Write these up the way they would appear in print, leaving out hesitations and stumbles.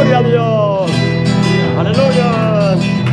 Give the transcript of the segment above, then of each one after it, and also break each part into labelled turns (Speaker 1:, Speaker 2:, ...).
Speaker 1: Gloria a Dios. Aleluya.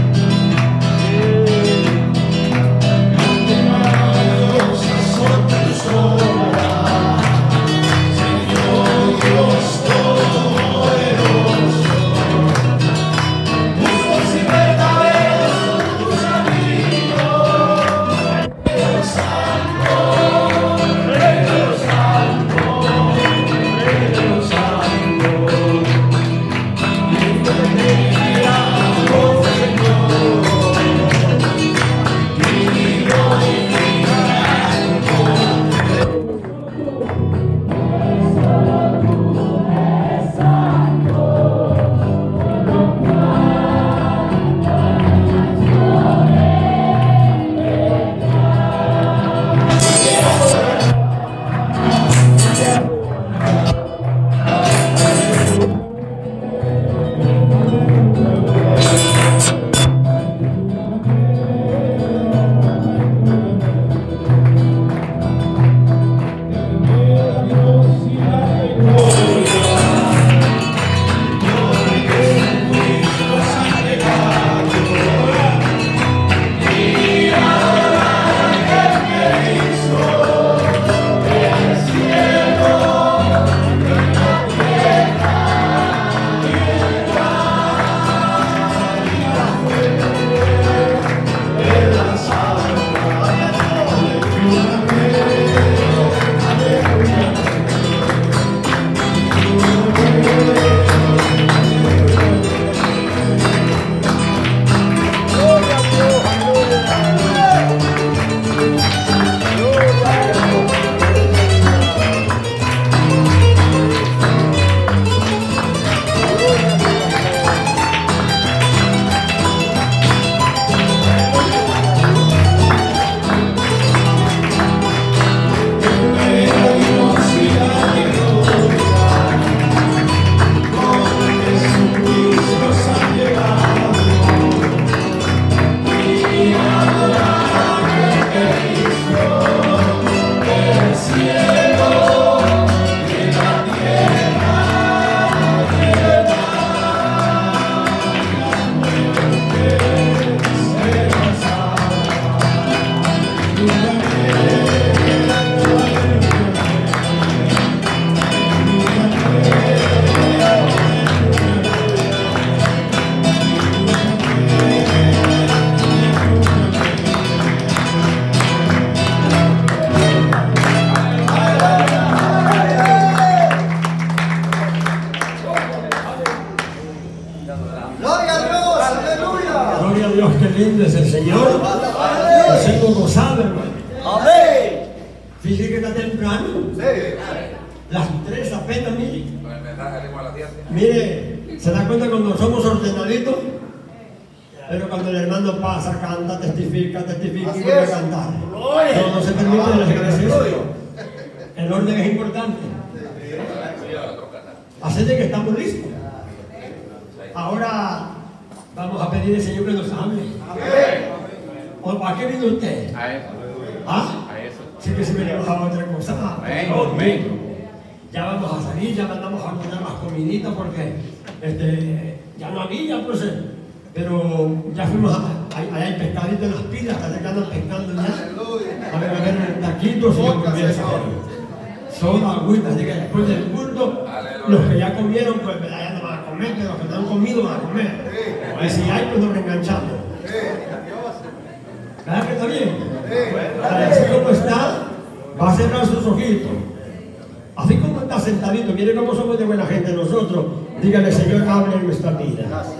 Speaker 2: Dígale, Señor, hable en nuestra vida.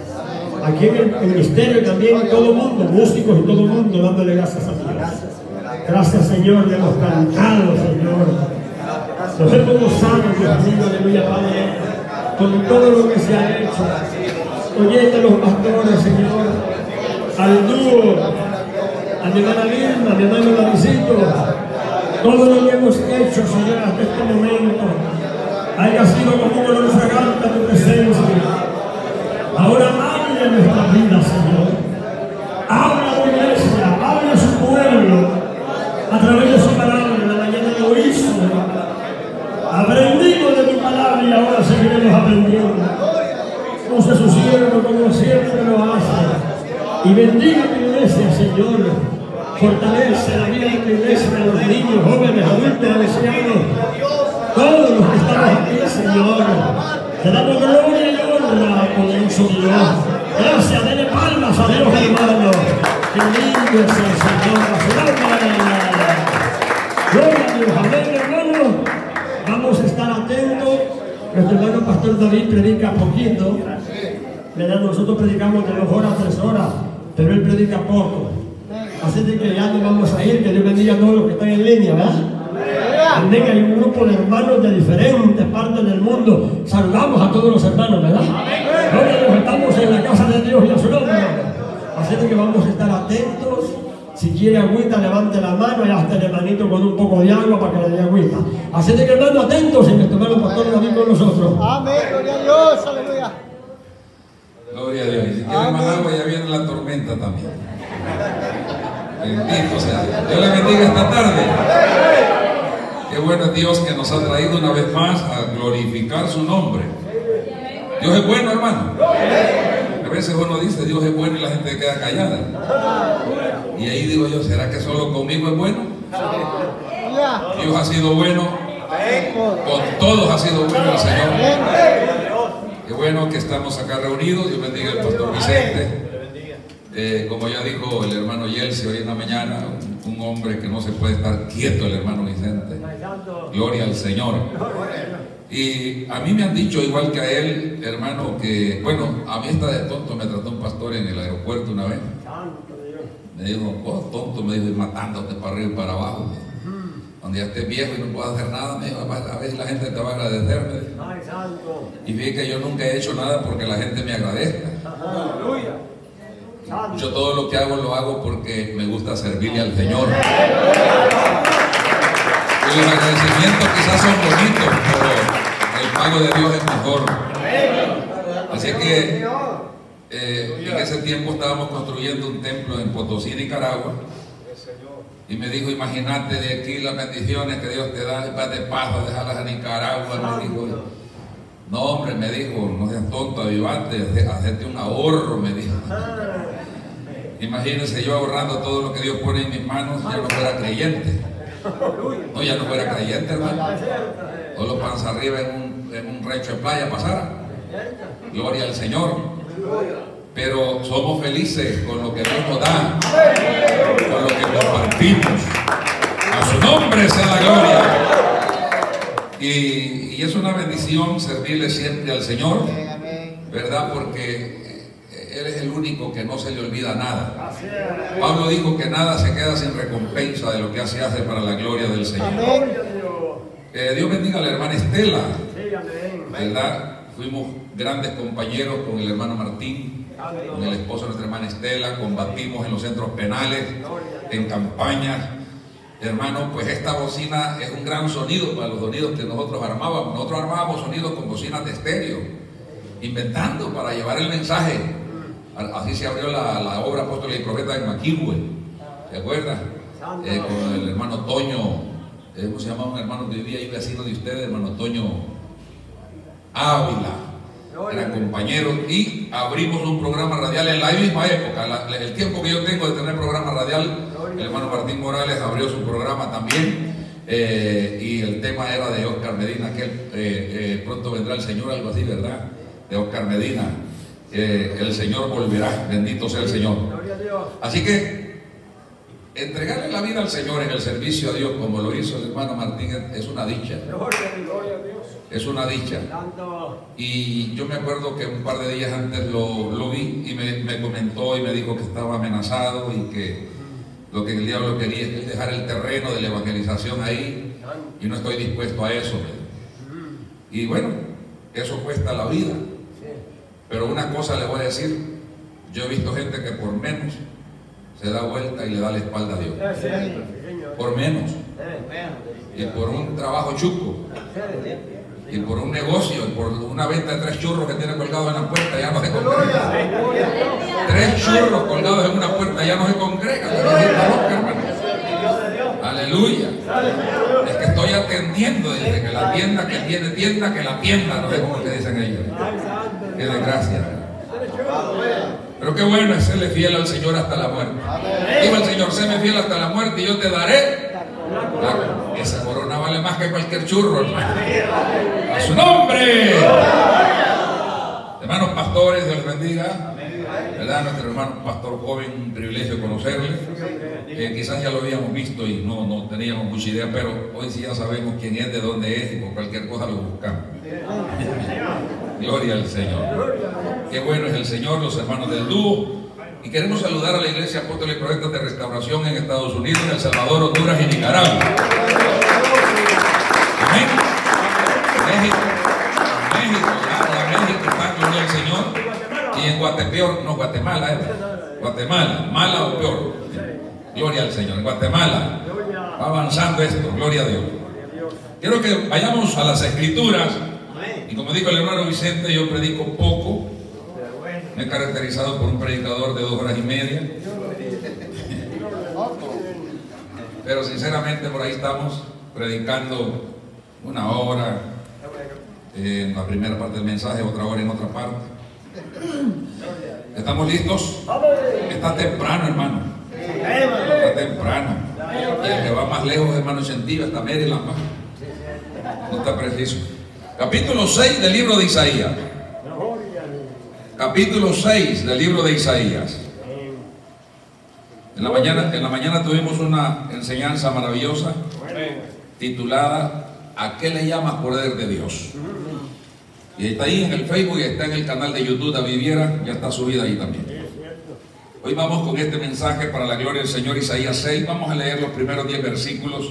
Speaker 2: Aquí en el ministerio también, todo el mundo, músicos y todo el mundo, dándole gracias a Dios. Gracias, Señor, le hemos cantado, Señor. Nos hemos gozado, Dios mío, aleluya, Padre, con todo lo que se ha hecho. Oyendo a los pastores, Señor, al dúo, a mi hermana Vilma, a mi hermano Davidito, todo lo que hemos hecho, Señor, hasta este momento. Haya sido como un olor fragante a tu presencia. Ahora hable en nuestra vida, Señor. Habla a tu iglesia, habla a su pueblo a través de su palabra. En la mañana lo hizo. Aprendimos de tu palabra y ahora seguiremos aprendiendo. use su siervo como siempre lo hace. Y bendiga mi iglesia, Señor. Fortalece la vida de tu iglesia, de los niños, jóvenes, adultos, ancianos. Todos los que estamos aquí, Señor. Te damos gloria y honra, poderoso Dios. Gracias, denle palmas a Dios, hermano. Qué lindo es el Señor. Gloria a Dios, amén, hermano. Vamos a estar atentos. Nuestro hermano Pastor David predica poquito. Nosotros predicamos de 2 horas a 3 horas, pero él predica poco. Así de que ya nos vamos a ir. Que Dios bendiga a todos los que están en línea, ¿verdad? Amén. Hay un grupo de hermanos de diferentes partes del mundo. Saludamos a todos los hermanos, ¿verdad? Ahora estamos en la casa de Dios y a su nombre. Así de que vamos a estar atentos. Si quiere agüita, levante la mano y hasta el hermanito con un poco de agua para que le dé agüita. Así de que, hermano, atentos, y nuestro hermano Pastor David con nosotros.
Speaker 3: Amén, gloria a Dios, aleluya.
Speaker 4: Gloria a Dios. Y si quiere más agua, ya viene la tormenta también. Bendito sea Dios. Dios le bendiga esta tarde. Qué bueno es Dios que nos ha traído una vez más a glorificar su nombre. Dios es bueno, hermano. A veces uno dice Dios es bueno y la gente queda callada. Y ahí digo yo, ¿será que solo conmigo es bueno? Dios ha sido bueno. Con todos ha sido bueno el Señor. Qué bueno que estamos acá reunidos. Dios bendiga al pastor Vicente. Como ya dijo el hermano Yelsi hoy en la mañana, un hombre que no se puede estar quieto, el hermano Vicente. Gloria al Señor. Y a mí me han dicho, igual que a él, hermano, que, bueno, a mí está de tonto, me trató un pastor en el aeropuerto una vez. Me dijo, oh, tonto, me dijo, y matándote para arriba y para abajo. Cuando ya estés viejo y no puedas hacer nada, me dijo, a veces la gente te va a agradecer, me dijo. Y vi que yo nunca he hecho nada porque la gente me agradezca. Yo todo lo que hago lo hago porque me gusta servirle al Señor. Y los agradecimientos quizás son bonitos, pero el pago de Dios es mejor. Así que en ese tiempo estábamos construyendo un templo en Potosí, Nicaragua. Y me dijo, imagínate de aquí las bendiciones que Dios te da, vas de paso, dejarlas a Nicaragua. Me dijo, no hombre, me dijo, no seas tonto, avivate, hacerte un ahorro, me dijo. Imagínense yo ahorrando todo lo que Dios pone en mis manos, ya no fuera creyente. No, ya no fuera creyente, hermano. Solo panza arriba en un recho de playa pasara. Gloria al Señor. Pero somos felices con lo que Dios nos da, con lo que compartimos. A su nombre sea la gloria. Y es una bendición servirle siempre al Señor, ¿verdad? Porque Él es el único que no se le olvida nada. Pablo dijo que nada se queda sin recompensa de lo que se hace para la gloria del Señor. Dios bendiga a la hermana Estela, ¿verdad? Fuimos grandes compañeros con el hermano Martín, con el esposo de nuestra hermana Estela, combatimos en los centros penales, en campañas. Hermano, pues esta bocina es un gran sonido para los sonidos que nosotros armábamos. Nosotros armábamos sonidos con bocinas de estéreo, inventando para llevar el mensaje. Así se abrió la obra Apóstoles y Profetas en Maquihue, ¿se acuerdan? Con el hermano Toño, ¿cómo se llamaba un hermano que vivía ahí, vecino de ustedes? Hermano Toño Ávila. Eran compañeros y abrimos un programa radial en la misma época. El tiempo que yo tengo de tener programa radial, el hermano Martín Morales abrió su programa también. Y el tema era de Oscar Medina, que pronto vendrá el Señor, algo así, ¿verdad? De Oscar Medina. El Señor volverá, bendito sea el Señor. Así que entregarle la vida al Señor en el servicio a Dios, como lo hizo el hermano Martín, es una dicha. Es una dicha. Y yo me acuerdo que un par de días antes lo vi y me comentó y me dijo que estaba amenazado y que lo que el diablo quería es dejar el terreno de la evangelización ahí, y no estoy dispuesto a eso. Y bueno, eso cuesta la vida. Pero una cosa le voy a decir, yo he visto gente que por menos se da vuelta y le da la espalda a Dios. Por menos. Y por un trabajo chuco. Y por un negocio, y por una venta de 3 churros que tiene colgados en la puerta, ya no se congrega. 3 churros colgados en una puerta, ya no se congrega. Aleluya. Es que estoy atendiendo, dice, que la tienda que tiene tienda, que la tienda, no sé cómo le dicen ellos. Qué desgracia. Pero qué bueno es serle fiel al Señor hasta la muerte. Dijo el Señor, séme fiel hasta la muerte y yo te daré. Esa corona vale más que cualquier churro, hermano. A su nombre. Hermanos pastores, Dios les bendiga. ¿Verdad? Nuestro hermano pastor joven, un privilegio conocerle. Quizás ya lo habíamos visto y no teníamos mucha idea, pero hoy sí ya sabemos quién es, de dónde es y por cualquier cosa lo buscamos. Gloria al Señor. Qué bueno es el Señor, los hermanos del dúo. Y queremos saludar a la Iglesia Apóstoles y Profetas de Restauración en Estados Unidos, en El Salvador, Honduras y Nicaragua. Amén. México, está gloria al Señor. Y en Guatemala, mala o peor. Gloria al Señor. En Guatemala va avanzando esto, gloria a Dios. Quiero que vayamos a las Escrituras. Y como dijo el hermano Vicente, yo predico poco. Me he caracterizado por un predicador de 2 horas y media. Pero sinceramente por ahí estamos predicando 1 hora en la primera parte del mensaje, otra hora en otra parte. ¿Estamos listos? Está temprano, hermano. Está temprano. Y el que va más lejos, hermano Sentiva, hasta Maryland. No está preciso. Capítulo 6 del libro de Isaías. Capítulo 6 del libro de Isaías. En la mañana tuvimos una enseñanza maravillosa titulada ¿A qué le llamas poder de Dios? Y está ahí en el Facebook y está en el canal de YouTube David Viera, ya está subida ahí también. Hoy vamos con este mensaje para la gloria del Señor, Isaías 6. Vamos a leer los primeros 10 versículos.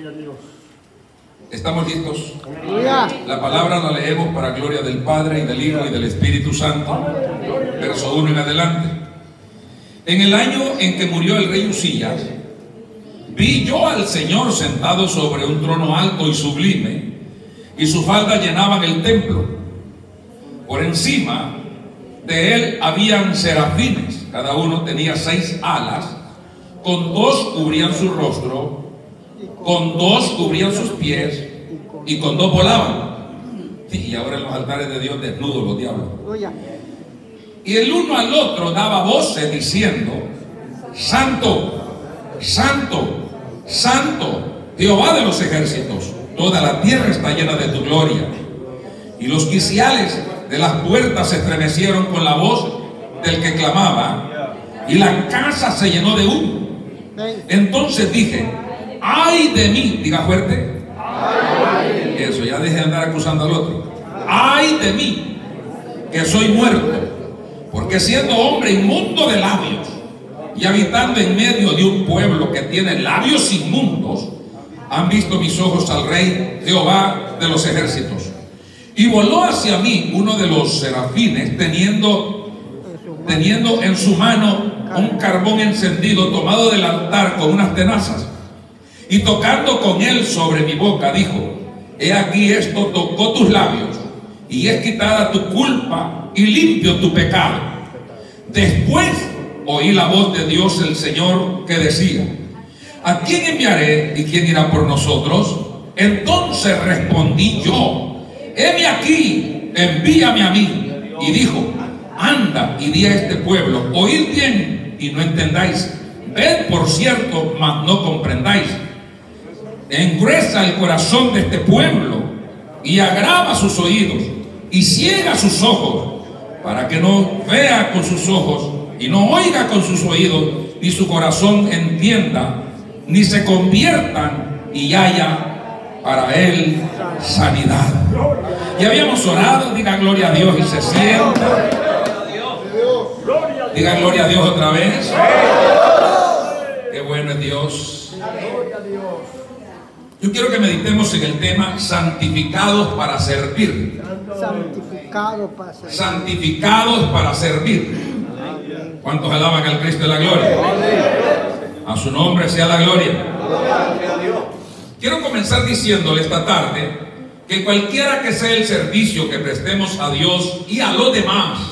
Speaker 4: ¿Estamos listos? La palabra la leemos para gloria del Padre y del Hijo y del Espíritu Santo. Verso 1 en adelante. En el año en que murió el rey Usías, vi yo al Señor sentado sobre un trono alto y sublime, y sus faldas llenaban el templo. Por encima de él habían serafines, cada uno tenía 6 alas, con 2 cubrían su rostro, con 2 cubrían sus pies, y con 2 volaban. Y ahora en los altares de Dios desnudos los diablos. Y el uno al otro daba voces diciendo: Santo, Santo, Santo, Jehová de los ejércitos, toda la tierra está llena de tu gloria. Y los quiciales de las puertas se estremecieron con la voz del que clamaba, y la casa se llenó de humo. Entonces dije: ¡ay de mí! Diga fuerte. Eso, ya deje de andar acusando al otro. ¡Ay de mí! Que soy muerto, porque siendo hombre inmundo de labios y habitando en medio de un pueblo que tiene labios inmundos, han visto mis ojos al Rey Jehová de los ejércitos. Y voló hacia mí uno de los serafines, teniendo en su mano un carbón encendido tomado del altar con unas tenazas, y tocando con él sobre mi boca, dijo: he aquí, esto tocó tus labios, y es quitada tu culpa y limpio tu pecado. Después oí la voz de Dios el Señor que decía: ¿a quién enviaré y quién irá por nosotros? Entonces respondí yo: heme aquí, envíame a mí. Y dijo: anda y di a este pueblo: oíd bien y no entendáis, ved por cierto, mas no comprendáis. Engruesa el corazón de este pueblo y agrava sus oídos y ciega sus ojos, para que no vea con sus ojos y no oiga con sus oídos, ni su corazón entienda, ni se conviertan y haya para él sanidad. Y habíamos orado. Diga gloria a Dios y se sienta. Diga gloria a Dios otra vez. Qué bueno es Dios. Yo quiero que meditemos en el tema santificados para servir. Santificados para servir. ¿Cuántos alaban al Cristo de la gloria? A su nombre sea la gloria. Quiero comenzar diciéndole esta tarde que cualquiera que sea el servicio que prestemos a Dios y a los demás,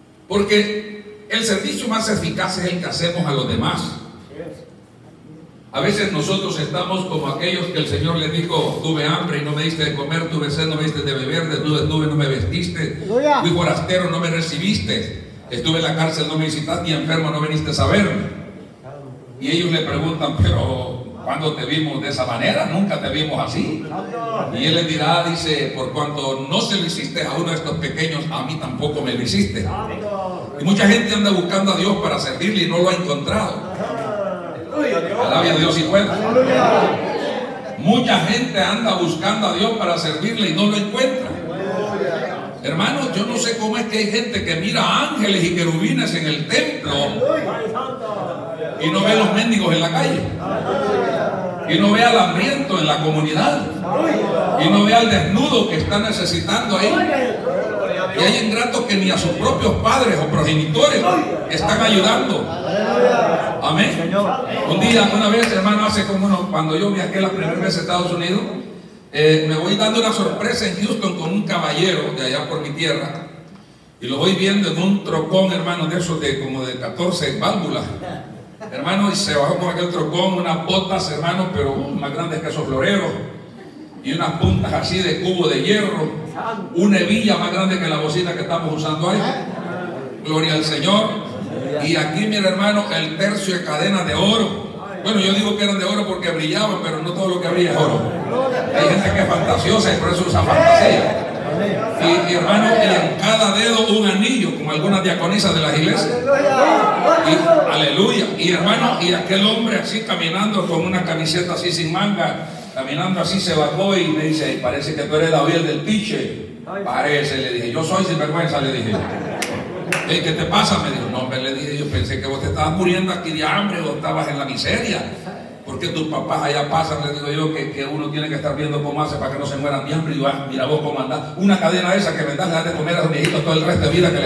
Speaker 4: porque el servicio más eficaz es el que hacemos a los demás. A veces nosotros estamos como aquellos que el Señor les dijo: tuve hambre y no me diste de comer, tuve sed, no me diste de beber, desnudo estuve, no me vestiste, fui forastero, no me recibiste, estuve en la cárcel, no me visitaste, y enfermo, no viniste a verme. Y ellos le preguntan: pero ¿cuándo te vimos de esa manera? Nunca te vimos así. Y él les dirá, dice: por cuanto no se lo hiciste a uno de estos pequeños, a mí tampoco me lo hiciste. Y mucha gente anda buscando a Dios para servirle y no lo ha encontrado. Alabe a Dios y pueda. Mucha gente anda buscando a Dios para servirle y no lo encuentra. Hermanos, yo no sé cómo es que hay gente que mira ángeles y querubines en el templo y no ve a los mendigos en la calle, y no ve al hambriento en la comunidad, y no ve al desnudo que está necesitando ahí. Y hay ingratos que ni a sus propios padres o progenitores están ayudando. Amén. Una vez, hermano, hace como cuando yo viajé la primera vez a Estados Unidos, me voy dando una sorpresa en Houston con un caballero de allá por mi tierra, y lo voy viendo en un trocón, hermano, de esos de como de 14 válvulas, hermano, y se bajó con aquel trocón, unas botas, hermano, pero más grandes que esos floreros, y unas puntas así de cubo de hierro, una hebilla más grande que la bocina que estamos usando ahí. Gloria al Señor. Y aquí, mira, hermano, el tercio de cadenas de oro. Bueno, yo digo que eran de oro porque brillaban, pero no todo lo que brilla es oro. Hay gente que es fantasiosa y por eso usa fantasía. Y hermano, y en cada dedo un anillo, como algunas diaconisas de las iglesias. Y, aleluya. Y hermano, y aquel hombre así caminando con una camiseta así sin manga, caminando así, se bajó y me dice: parece que tú eres David del Piche. Parece, le dije. Yo soy sinvergüenza, le dije. ¿Qué te pasa? Me dijo. No, hombre, le dije, yo pensé que vos te estabas muriendo aquí de hambre o estabas en la miseria, porque tus papás allá pasan, le digo yo, que uno tiene que estar viendo cómo hace para que no se mueran de hambre. Y digo: mira vos cómo andás, una cadena esa que vendás, le das de comer a los viejitos todo el resto de vida que les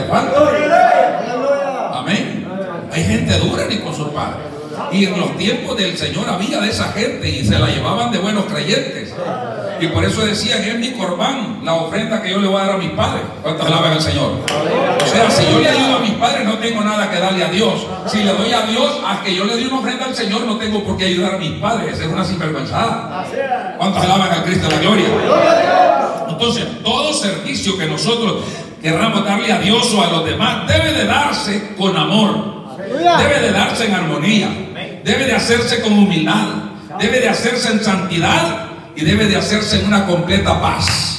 Speaker 4: falta. Amén. Hay gente dura ni con sus padres. Y en los tiempos del Señor había de esa gente y se la llevaban de buenos creyentes. Y por eso decían: es mi corbán, la ofrenda que yo le voy a dar a mis padres. ¿Cuántos alaban al Señor? O sea, si yo le ayudo a mis padres, no tengo nada que darle a Dios. Si le doy a Dios, a que yo le dé una ofrenda al Señor, no tengo por qué ayudar a mis padres. Es una sinvergüenzada. ¿Cuántos alaban al Cristo de la gloria? Entonces, todo servicio que nosotros querramos darle a Dios o a los demás debe de darse con amor, debe de darse en armonía, debe de hacerse con humildad, debe de hacerse en santidad y debe de hacerse en una completa paz.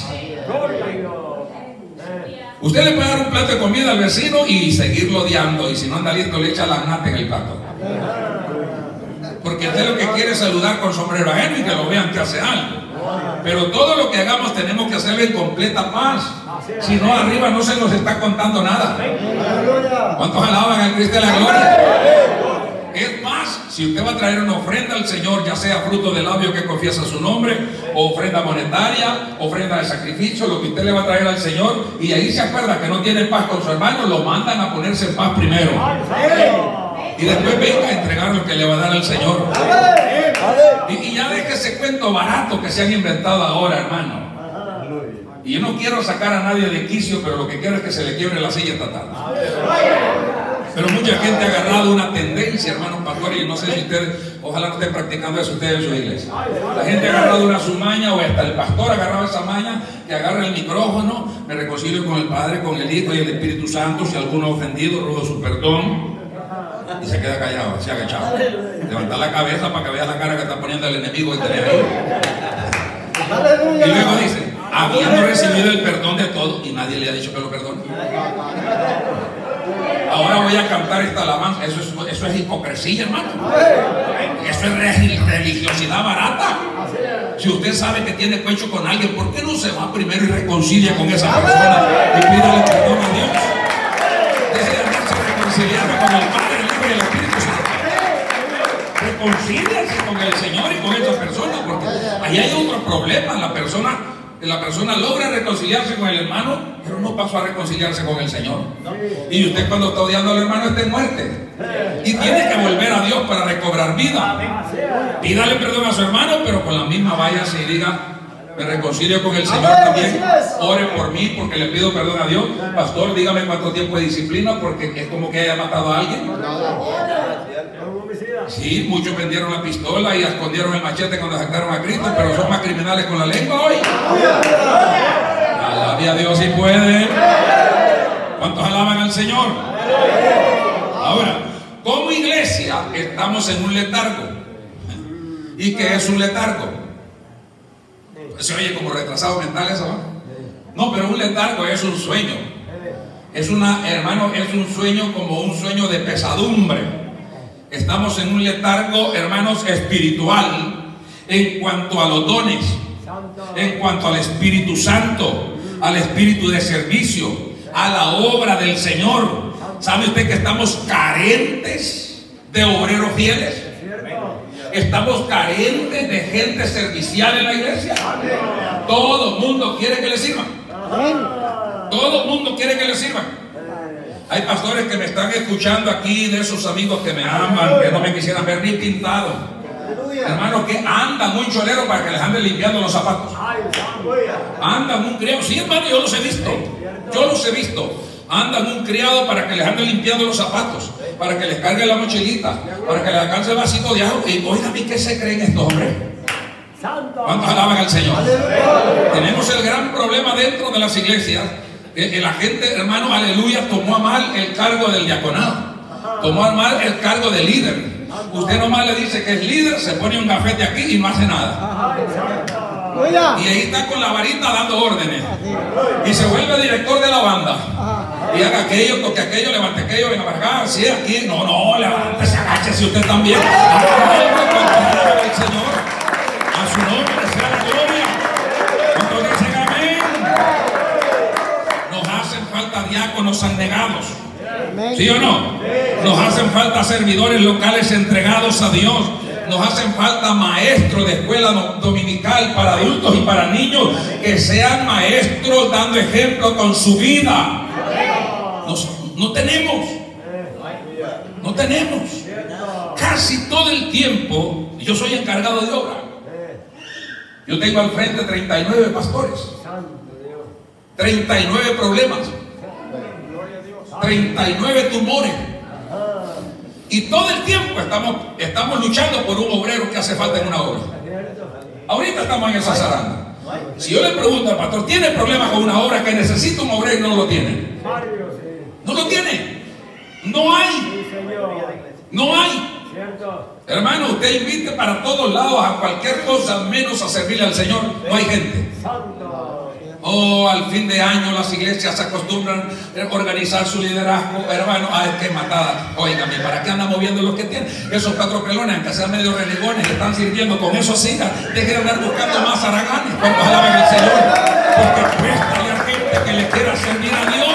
Speaker 4: Usted le puede dar un plato de comida al vecino y seguirlo odiando, y si no anda listo le echa la nata en el plato, porque usted lo que quiere es saludar con sombrero ajeno y que lo vean que hace algo. Pero todo lo que hagamos tenemos que hacerlo en completa paz. Si no, arriba no se nos está contando nada. ¿Cuántos alaban al Cristo de la gloria? Es más, si usted va a traer una ofrenda al Señor, ya sea fruto del labio que confiesa su nombre, o ofrenda monetaria, ofrenda de sacrificio, lo que usted le va a traer al Señor, y ahí se acuerda que no tiene paz con su hermano, lo mandan a ponerse en paz primero, y después venga a entregar lo que le va a dar al Señor. Y ya deje ese cuento barato que se han inventado ahora, hermano. Y yo no quiero sacar a nadie de quicio, pero lo que quiero es que se le quiebre la silla esta tarde. Pero mucha gente ha agarrado una tendencia, hermanos pastores, y no sé si ustedes, ojalá no estén practicando eso ustedes en su iglesia. La gente ha agarrado una su maña, o hasta el pastor ha agarrado esa maña, que agarra el micrófono: me reconcilio con el Padre, con el Hijo y el Espíritu Santo. Si alguno ha ofendido, ruego su perdón. Y se queda callado, así agachado. Levanta la cabeza para que veas la cara que está poniendo el enemigo que tenés ahí. Y luego dice: habiendo recibido el perdón de todos, y nadie le ha dicho que lo perdone. Ahora voy a cantar esta alabanza. Eso es hipocresía, hermano. Eso es religiosidad barata. Si usted sabe que tiene pecho con alguien, ¿por qué no se va primero y reconcilia con esa persona y pídale perdón a Dios? Deje de andarse reconciliando con el Padre, el Hijo y el Espíritu Santo. Reconcíliase con el Señor y con esa persona, porque ahí hay otro problema. La persona logra reconciliarse con el hermano, pero no pasó a reconciliarse con el Señor. Y usted, cuando está odiando al hermano, está en muerte. Y tiene que volver a Dios para recobrar vida. Pídale perdón a su hermano, pero con la misma váyase y diga: me reconcilio con el Señor también. Ore por mí porque le pido perdón a Dios. Pastor, dígame cuánto tiempo de disciplina, porque es como que haya matado a alguien. Sí, muchos vendieron la pistola y escondieron el machete cuando aceptaron a Cristo, pero son más criminales con la lengua hoy. Alabe a Dios si puede. ¿Cuántos alaban al Señor? Ahora, como iglesia estamos en un letargo. ¿Y qué es un letargo? Se oye como retrasado mental eso, ¿no? No, pero un letargo es un sueño. Hermano, es un sueño como un sueño de pesadumbre. Estamos en un letargo, hermanos, espiritual en cuanto a los dones, en cuanto al Espíritu Santo, al espíritu de servicio, a la obra del Señor. ¿Sabe usted que estamos carentes de obreros fieles? Estamos carentes de gente servicial en la iglesia. Todo el mundo quiere que le sirvan. Todo el mundo quiere que le sirvan. Hay pastores que me están escuchando aquí, de esos amigos que me aman, que no me quisieran ver ni pintado. Hermanos, que andan un cholero para que les ande limpiando los zapatos. Andan un criado. Sí, hermano, yo los he visto. Yo los he visto. Andan un criado para que les ande limpiando los zapatos, para que les cargue la mochilita, para que les alcance el vasito de agua. Y oígame, ¿qué se creen estos hombres? ¿Cuántos alaban al Señor? Tenemos el gran problema dentro de las iglesias. La gente, hermano, aleluya, tomó a mal el cargo del diaconado, tomó a mal el cargo de líder. Usted nomás le dice que es líder, se pone un gafete aquí y no hace nada. Y ahí está con la varita dando órdenes. Y se vuelve director de la banda. Y haga aquello, toque aquello, levante aquello, venga para acá, sí, aquí. No, levántese, agáchese usted también. El Señor, a su nombre sea la gloria. Entonces dicen amén. Nos hacen falta diáconos abnegados. ¿Sí o no? Nos hacen falta servidores locales entregados a Dios. Nos hacen falta maestros de escuela dominical para adultos y para niños que sean maestros dando ejemplo con su vida. No tenemos. No tenemos. Casi todo el tiempo yo soy encargado de obra. Yo tengo al frente 39 pastores, 39 problemas, 39 tumores. Y todo el tiempo estamos luchando por un obrero que hace falta en una obra. Ahorita estamos en esa zaranda. Si yo le pregunto al pastor, ¿tiene problemas con una obra que necesita un obrero y no lo tiene? No lo tiene. No hay. No hay. Hermano, usted invite para todos lados a cualquier cosa menos a servirle al Señor. No hay gente. Al fin de año las iglesias se acostumbran a organizar su liderazgo, hermano. Qué matada. Óigame, ¿para qué andan moviendo los que tienen? Esos 4 pelones, aunque sean medio renegones, que están sirviendo con esos sigas. Dejen de andar buscando más haraganes. Cuando alaben al Señor, porque cuesta a la gente que le quiera servir a Dios.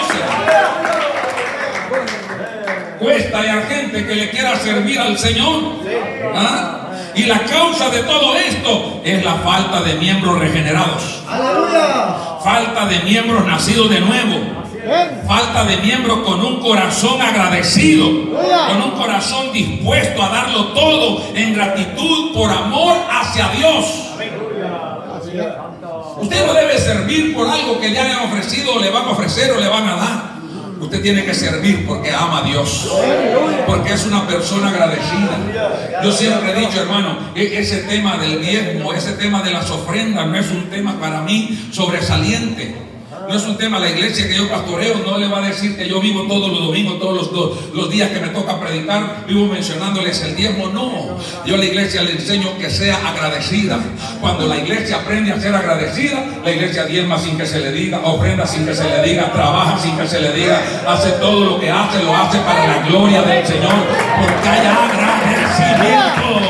Speaker 4: Cuesta a la gente que le quiera servir al Señor. Y la causa de todo esto es la falta de miembros regenerados. Falta de miembros nacidos de nuevo. Falta de miembros con un corazón agradecido, con un corazón dispuesto a darlo todo en gratitud por amor hacia Dios. Usted no debe servir por algo que le hayan ofrecido o le van a ofrecer o le van a dar. Usted tiene que servir porque ama a Dios, porque es una persona agradecida. Yo siempre he dicho, hermano, ese tema del diezmo, ese tema de las ofrendas no es un tema para mí sobresaliente. No es un tema, la iglesia que yo pastoreo no le va a decir que yo vivo todos los domingos, todos los días que me toca predicar, vivo mencionándoles el diezmo. No, yo a la iglesia le enseño que sea agradecida. Cuando la iglesia aprende a ser agradecida, la iglesia diezma sin que se le diga, ofrenda sin que se le diga, trabaja sin que se le diga, hace todo lo que hace, lo hace para la gloria del Señor, porque hay agradecimiento.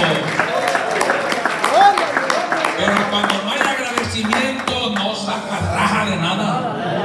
Speaker 4: Pero cuando no hay agradecimiento, no saca raja de nada.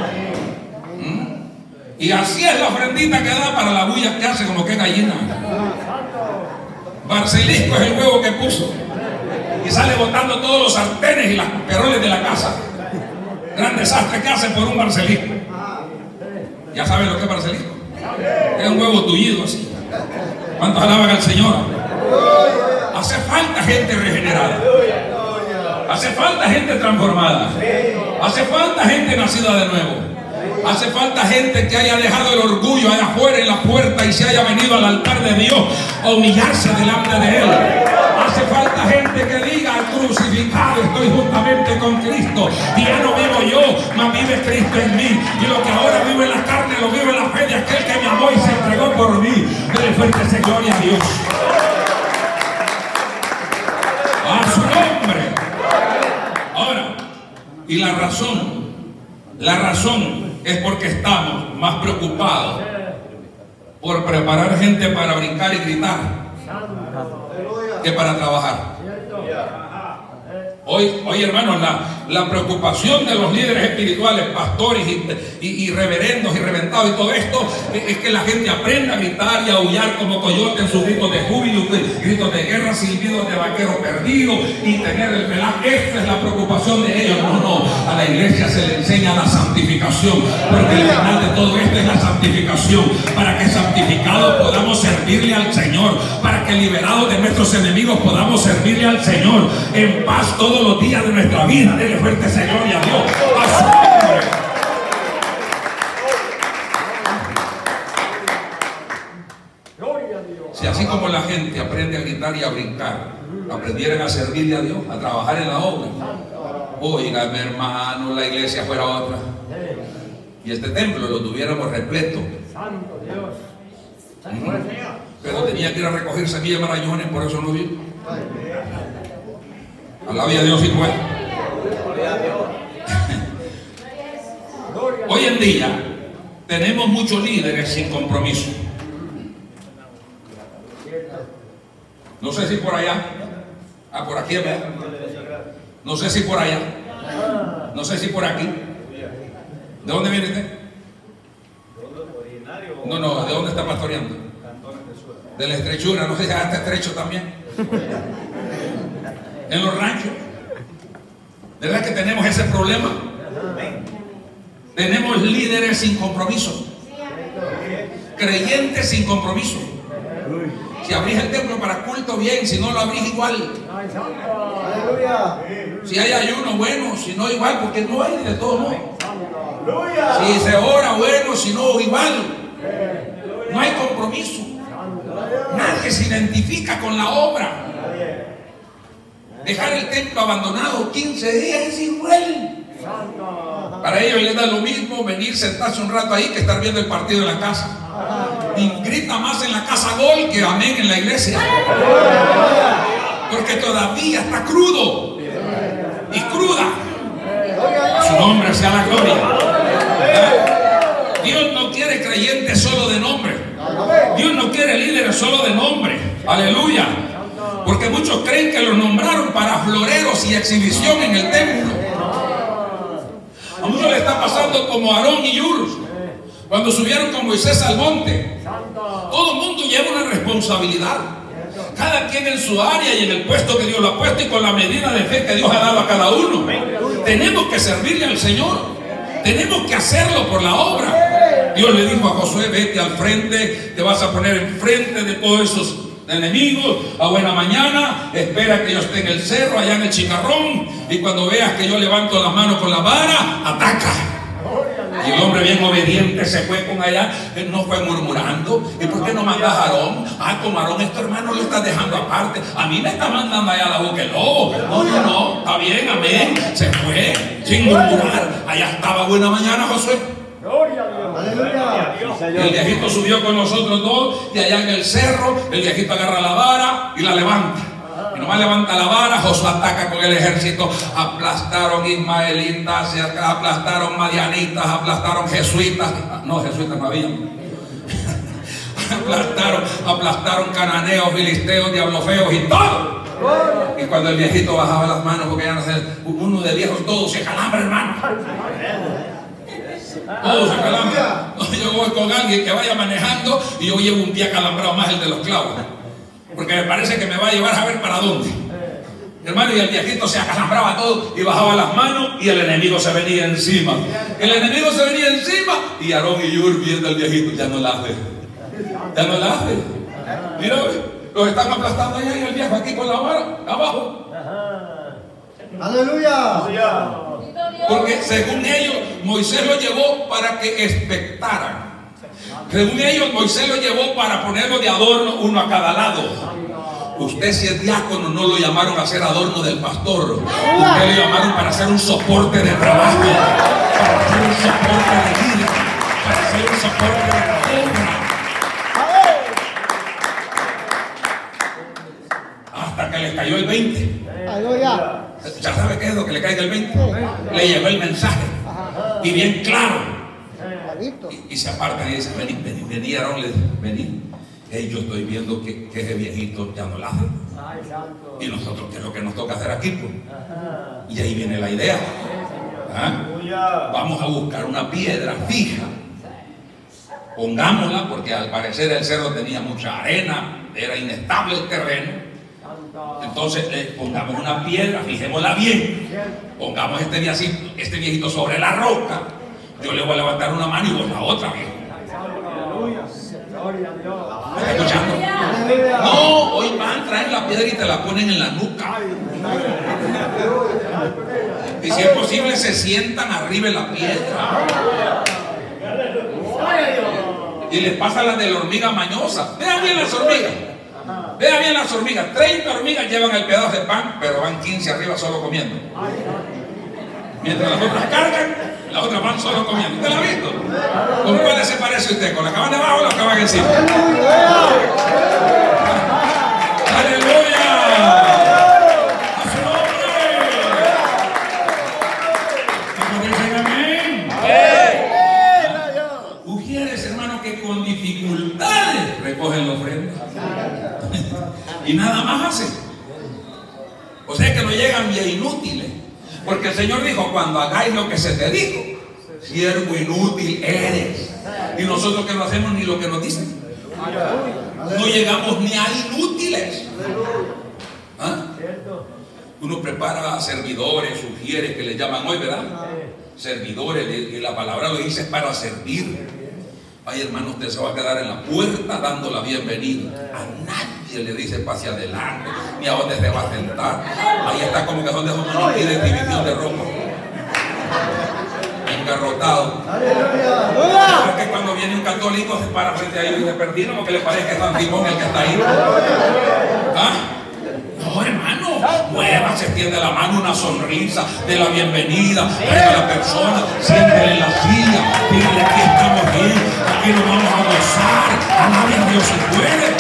Speaker 4: Y así es la ofrendita que da para la bulla que hace como que gallina. Barcelisco es el huevo que puso. Y sale botando todos los sartenes y las peroles de la casa. Gran desastre que hace por un barcelisco. ¿Ya saben lo que es barcelisco? Es un huevo tullido así. ¿Cuántos alaban al Señor? Hace falta gente regenerada. Hace falta gente transformada. Hace falta gente nacida de nuevo. Hace falta gente que haya dejado el orgullo allá afuera en la puerta y se haya venido al altar de Dios a humillarse delante de Él. Hace falta gente que diga: crucificado estoy juntamente con Cristo. Y ya no vivo yo, mas vive Cristo en mí. Y lo que ahora vivo en la carne, lo vivo en la fe de aquel que me amó y se entregó por mí. Dele fuerte esa gloria a Dios. A su nombre. Ahora, y la razón es porque estamos más preocupados por preparar gente para brincar y gritar que para trabajar. Hoy hermanos, la preocupación de los líderes espirituales, pastores y reverendos y reventados y todo esto, es que la gente aprenda a gritar y a aullar como coyote en sus gritos de júbilo, gritos de guerra, silbidos de vaquero perdido y tener el relajo. Esta es la preocupación de ellos. No, a la iglesia se le enseña la santificación, porque el final de todo esto es la santificación, para que santificados podamos servirle al Señor, para que liberados de nuestros enemigos podamos servirle al Señor en paz todos los días de nuestra vida. Dele fuerte esa gloria a Dios. A su nombre. Si así como la gente aprende a gritar y a brincar, aprendieran a servirle a Dios, a trabajar en la obra, oígame hermano, la iglesia fuera otra y este templo lo tuviéramos repleto. Pero tenía que ir a recoger semillas de marañones, por eso no vino. Alabia a Dios y puede. Hoy en día tenemos muchos líderes sin compromiso. No sé si por allá, por aquí, no sé si por allá, no sé si por aquí. ¿De dónde viene usted? No, ¿de dónde está pastoreando? De la estrechura, no sé si está estrecho también. En los ranchos. ¿Verdad que tenemos ese problema? Tenemos líderes sin compromiso, creyentes sin compromiso. Si abrís el templo para culto, bien; si no lo abrís, igual. Si hay ayuno, bueno; si no, igual, porque no hay de todo modo. Si se ora, bueno; si no, igual. No hay compromiso. Nadie se identifica con la obra. Dejar el templo abandonado 15 días es igual. Para ellos les da lo mismo venir, sentarse un rato ahí, que estar viendo el partido en la casa. Y grita más en la casa gol que amén en la iglesia, porque todavía está crudo y cruda. A su nombre sea la gloria. Dios no quiere creyentes solo de nombre. Dios no quiere líderes solo de nombre. Aleluya. Porque muchos creen que los nombraron para floreros y exhibición en el templo. A muchos le está pasando como Aarón y Hur, cuando subieron con Moisés al monte. Todo el mundo lleva una responsabilidad, cada quien en su área y en el puesto que Dios lo ha puesto, y con la medida de fe que Dios ha dado a cada uno. Tenemos que servirle al Señor, tenemos que hacerlo por la obra. Dios le dijo a Josué: vete al frente, te vas a poner enfrente de todos esos enemigos a buena mañana, espera que yo esté en el cerro, allá en el chicarrón, y cuando veas que yo levanto las manos con la vara, ataca. Y el hombre bien obediente se fue con allá. Él no fue murmurando: ¿y por qué no mandas a Aarón? Como Aarón es tu hermano, lo estás dejando aparte. A mí me está mandando allá a la boca el lobo. No, está bien, amén. Se fue sin murmurar. Allá estaba buena mañana Josué. El viejito subió con nosotros dos, y allá en el cerro el viejito agarra la vara y la levanta. Y nomás levanta la vara, Josué ataca con el ejército. Aplastaron ismaelitas, aplastaron madianitas, aplastaron jesuitas. No, jesuitas no había. aplastaron cananeos, filisteos, diablofeos y todo. Y cuando el viejito bajaba las manos, porque ya no sé, uno de viejos, todos se calambra, hermano. Todos se calambra. Yo voy con alguien que vaya manejando y yo llevo un pie acalambrado, más el de los clavos, porque me parece que me va a llevar a ver para dónde. Hermano, y el viejito se acalambraba todo y bajaba las manos, y el enemigo se venía encima. El enemigo se venía encima, y Aarón y Hur viendo al viejito: ya no la hace. Ya no la hace. Mira, los están aplastando allá, y el viejo aquí con la vara abajo.
Speaker 3: Aleluya.
Speaker 4: Porque según ellos, Moisés lo llevó para que expectaran. Según ellos, Moisés lo llevó para ponerlo de adorno uno a cada lado. Usted, si es diácono, no lo llamaron a ser adorno del pastor. Usted lo llamaron para hacer un soporte de trabajo, para hacer un soporte de vida, para hacer un soporte de la obra. Hasta que le cayó el 20.
Speaker 3: Aleluya.
Speaker 4: ¿Ya sabe qué es lo que le caiga el 20? Le llegó el mensaje. Y bien claro. Y se apartan y dicen: vení, Aarón, vení. Hey, yo estoy viendo que ese viejito ya no la hace. Y nosotros, ¿qué es lo que nos toca hacer aquí? Pues? Y ahí viene la idea. ¿Ah? Vamos a buscar una piedra fija. Pongámosla, porque al parecer el cerro tenía mucha arena, era inestable el terreno. Entonces pongamos una piedra, fijémosla bien. Pongamos este viejito sobre la roca. Yo le voy a levantar una mano y vos la otra, viejo. ¿Me está escuchando? No, hoy van, traen la piedra y te la ponen en la nuca. Y si es posible, se sientan arriba de la piedra. Y les pasa la de la hormiga mañosa. Vean bien las hormigas. Vean bien las hormigas. 30 hormigas llevan el pedazo de pan, pero van 15 arriba solo comiendo. Mientras las otras cargan, las otras van solo comiendo. ¿Usted la ha visto? ¿Con cuáles se parece usted? ¿Con las que van debajo o las que van encima? ¡Aleluya! ¡A su nombre! ¿Cómo dicen amén? Ujieres, hermano, que con dificultades recogen la ofrenda. Y nada más hacen. O sea que no llegan bien inútiles. Porque el Señor dijo: cuando hagáis lo que se te dijo, siervo inútil eres. Y nosotros que no hacemos ni lo que nos dicen. No llegamos ni a inútiles. ¿Ah? Uno prepara servidores, sugieres, que le llaman hoy, ¿verdad? Servidores, y la palabra lo dice, es para servir. Ay, hermano, usted se va a quedar en la puerta dando la bienvenida. A nadie le dice pase adelante, ni a dónde se va a sentar. Ahí está como que donde uno pide división de ropa. Engarrotado. ¿Sabes que cuando viene un católico se para frente a ellos y se perdieron porque le parece que es San Simón el que está ahí? ¿Ah? No, hermano, mueva, se extiende la mano, una sonrisa de la bienvenida, traiga a la persona, siéntele en la silla, dígale: aquí estamos bien, aquí nos vamos a gozar, alabe a Dios si puede.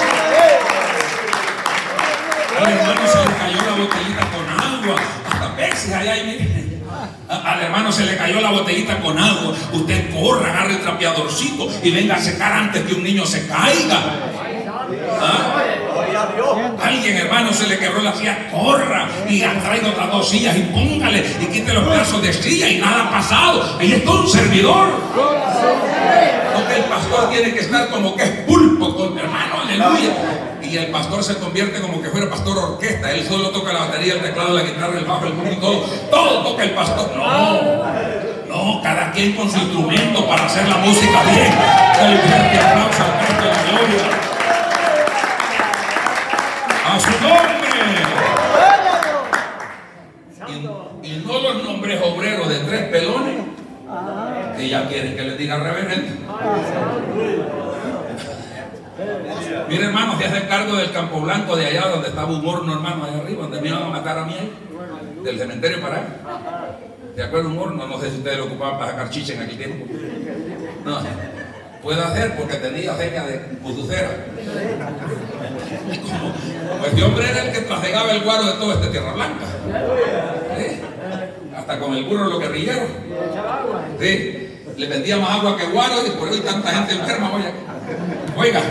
Speaker 4: Al hermano se le cayó la botellita con agua, hasta peces allá y miren. Al hermano se le cayó la botellita con agua, usted corra, agarre el trapeadorcito y venga a secar antes que un niño se caiga. ¿Ah? Alguien, hermano, se le quebró la silla, corra y traiga otras 2 sillas y póngale y quite los pedazos de silla y nada ha pasado. Ahí está un servidor. Porque el pastor tiene que estar como que es pulpo con hermano, aleluya. Y el pastor se convierte como que fuera pastor orquesta. Él solo toca la batería, el teclado, la guitarra, el bajo, el público y todo. Todo toca el pastor. No, cada quien con su instrumento para hacer la música bien. El fuerte aplauso al Cristo de la gloria. ¡A su nombre! Y no los nombres obreros de 3 pelones que ya quieren que les diga reverendo. Mire, hermano, se hace cargo del Campo Blanco de allá donde estaba un horno, hermano, allá arriba, donde me iban a matar a mí ahí, del cementerio para allá. ¿De acuerdo? Un horno, no sé si ustedes lo ocupaban para sacar chicha en aquel tiempo. No, puede hacer porque tenía seña de putucera. Pues este hombre era el que trasegaba el guaro de toda esta tierra blanca. ¿Sí? Hasta con el burro los guerrilleros. ¿Sí? Le vendía más agua que guaro y por eso hay tanta gente enferma hoy aquí. Oiga,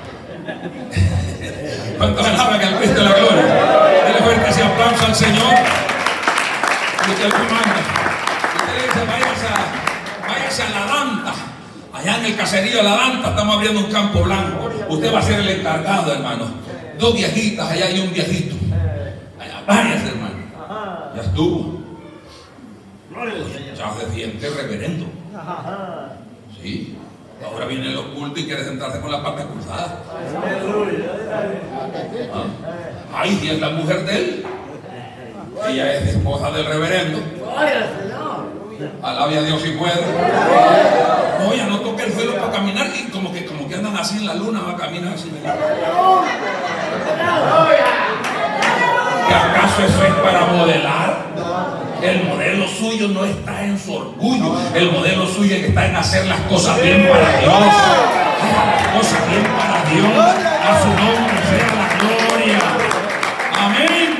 Speaker 4: ¿cuántos alaban al Cristo de la gloria? Dele fuerte ese aplauso al Señor. Y usted comanda. Usted le dice: váyase a La Danta. Allá en el caserío de La Danta estamos abriendo un campo blanco. Usted va a ser el encargado, hermano. 2 viejitas allá y un viejito. Allá, váyase, hermano. Ya estuvo. Ya se siente reverendo. Sí. Ahora viene el oculto y quiere sentarse con las patas cruzadas. Ay, si es la mujer de él. Ella es esposa del reverendo. Alabe a Dios si puede. No, ya no toque el suelo para caminar y como que andan así en la luna, va a caminar así. ¿Que acaso eso es para modelar? El modelo suyo no está en su orgullo. El modelo suyo está en hacer las cosas bien para Dios. Las cosas bien para Dios. A su nombre sea la gloria. Amén.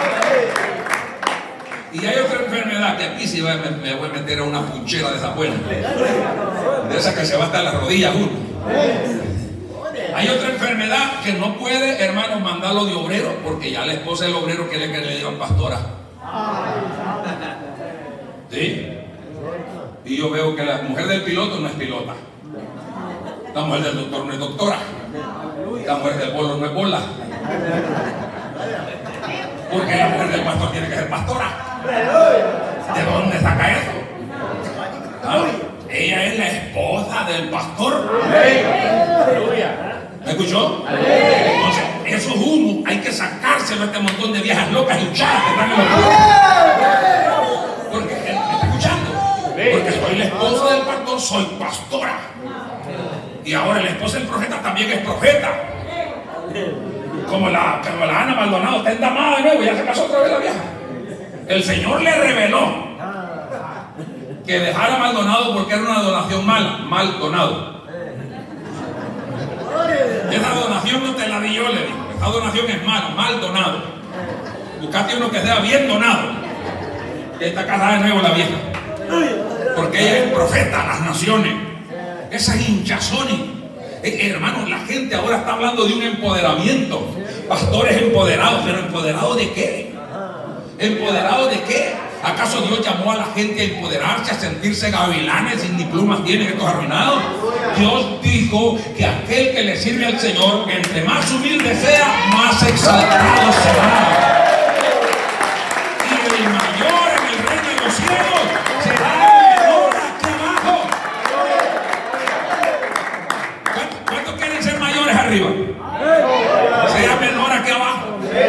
Speaker 4: Y hay otra enfermedad que aquí sí me voy a meter a una punchera de esa buena. De esa que se va hasta las rodillas uno. Hay otra enfermedad que no puede, hermano, mandarlo de obrero, porque ya la esposa del obrero quiere que le digan pastora. ¿Sí? Y yo veo que la mujer del piloto no es pilota. La mujer del doctor no es doctora. La mujer del bolo no es bola. Porque la mujer del pastor tiene que ser pastora. ¿De dónde saca eso? ¿Ah? Ella es la esposa del pastor. ¿Me escuchó? Entonces, esos humos hay que sacárselo a este montón de viejas locas hinchadas que están en los humos. Porque, ¿me está escuchando? Porque soy la esposa del pastor, soy pastora. Y ahora la esposa del profeta también es profeta. Como la Ana Maldonado está endamada de nuevo, ya se casó otra vez la vieja. El Señor le reveló que dejara Maldonado porque era una donación mala. Mal donado. Esa donación no te la di yo, le digo. Esa donación es mala, mal donado. Buscate uno que sea bien donado. Está casada de nuevo la vieja. Porque ella es profeta a las naciones. Esas hinchazones. Hermanos, la gente ahora está hablando de un empoderamiento. Pastores empoderados, pero ¿empoderados de qué? ¿Empoderados de qué? ¿Acaso Dios llamó a la gente a empoderarse, a sentirse gavilanes y ni plumas tienen estos arruinados? Dios dijo que aquel que le sirve al Señor, que entre más humilde sea, más exaltado será. Y el mayor en el reino de los cielos será el menor aquí abajo. ¿Cuántos quieren ser mayores arriba? Sea menor aquí abajo.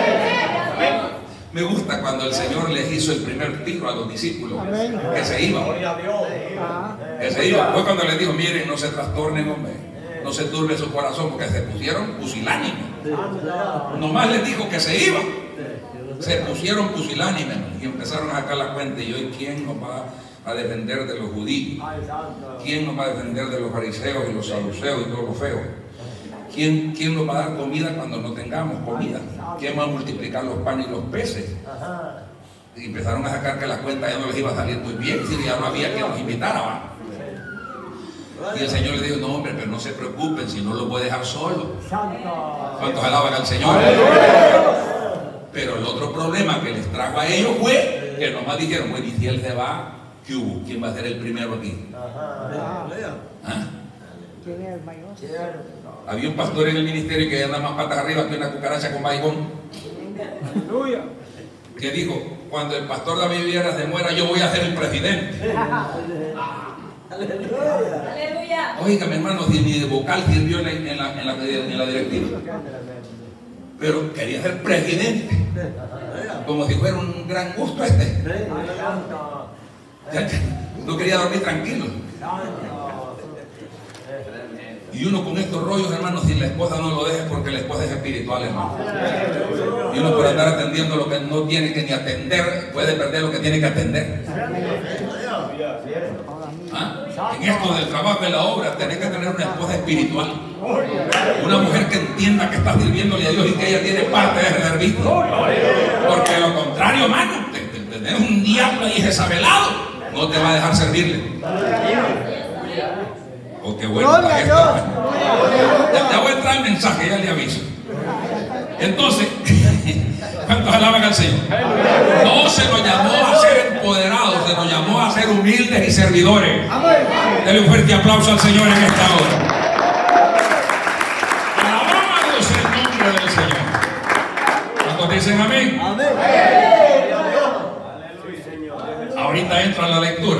Speaker 4: Me gusta cuando el Señor les hizo el primer tiro a los discípulos que se iban. Que se iban. Fue cuando les dijo: miren, no se trastornen, hombre, no se turbe su corazón, porque se pusieron pusilánimes. Nomás les dijo que se iban. Se pusieron pusilánimes y empezaron a sacar la cuenta. Y hoy, ¿quién nos va a defender de los judíos? ¿Quién nos va a defender de los fariseos y los saduceos y todos los feos? ¿Quién nos va a dar comida cuando no tengamos comida? ¿Quién va a multiplicar los panes y los peces? Y empezaron a sacar que la cuenta ya no les iba a salir muy bien, si ya no había quien los invitara, ¿va? Y el Señor les dijo: no, hombre, pero no se preocupen, si no los voy a dejar solos. ¿Cuántos alaban al Señor? Pero el otro problema que les trajo a ellos fue que nomás dijeron: bueno, y si Él se va, ¿qué hubo? ¿Quién va a ser el primero aquí? ¿Ah?
Speaker 3: ¿Quién es el mayor?
Speaker 4: Había un pastor en el ministerio que anda más patas arriba que una cucaracha con baigón. Que dijo: cuando el pastor David Vieras se muera, yo voy a ser el presidente.
Speaker 5: Aleluya.
Speaker 4: Oiga, mi hermano, si ni de vocal sirvió en la directiva, pero quería ser presidente, como si fuera un gran gusto este. No quería dormir tranquilo. Y uno con estos rollos, hermano, si la esposa no lo deja, porque la esposa es espiritual, hermano. Y uno por andar atendiendo lo que no tiene que ni atender, puede perder lo que tiene que atender. ¿Ah? En esto del trabajo y la obra, tenés que tener una esposa espiritual. Una mujer que entienda que está sirviéndole a Dios y que ella tiene parte de servicio. Porque lo contrario, hermano, tener un diablo ahí desabelado, no te va a dejar servirle. Oh, qué bueno está esto. Ya voy a entrar al mensaje, ya le aviso. Entonces, ¿cuántos alaban al Señor? No se nos llamó a ser empoderados, se nos llamó a ser humildes y servidores. Denle un fuerte aplauso al Señor en esta hora. Alabamos el nombre del Señor. ¿Cuántos dicen amén? Ahorita entra la lectura.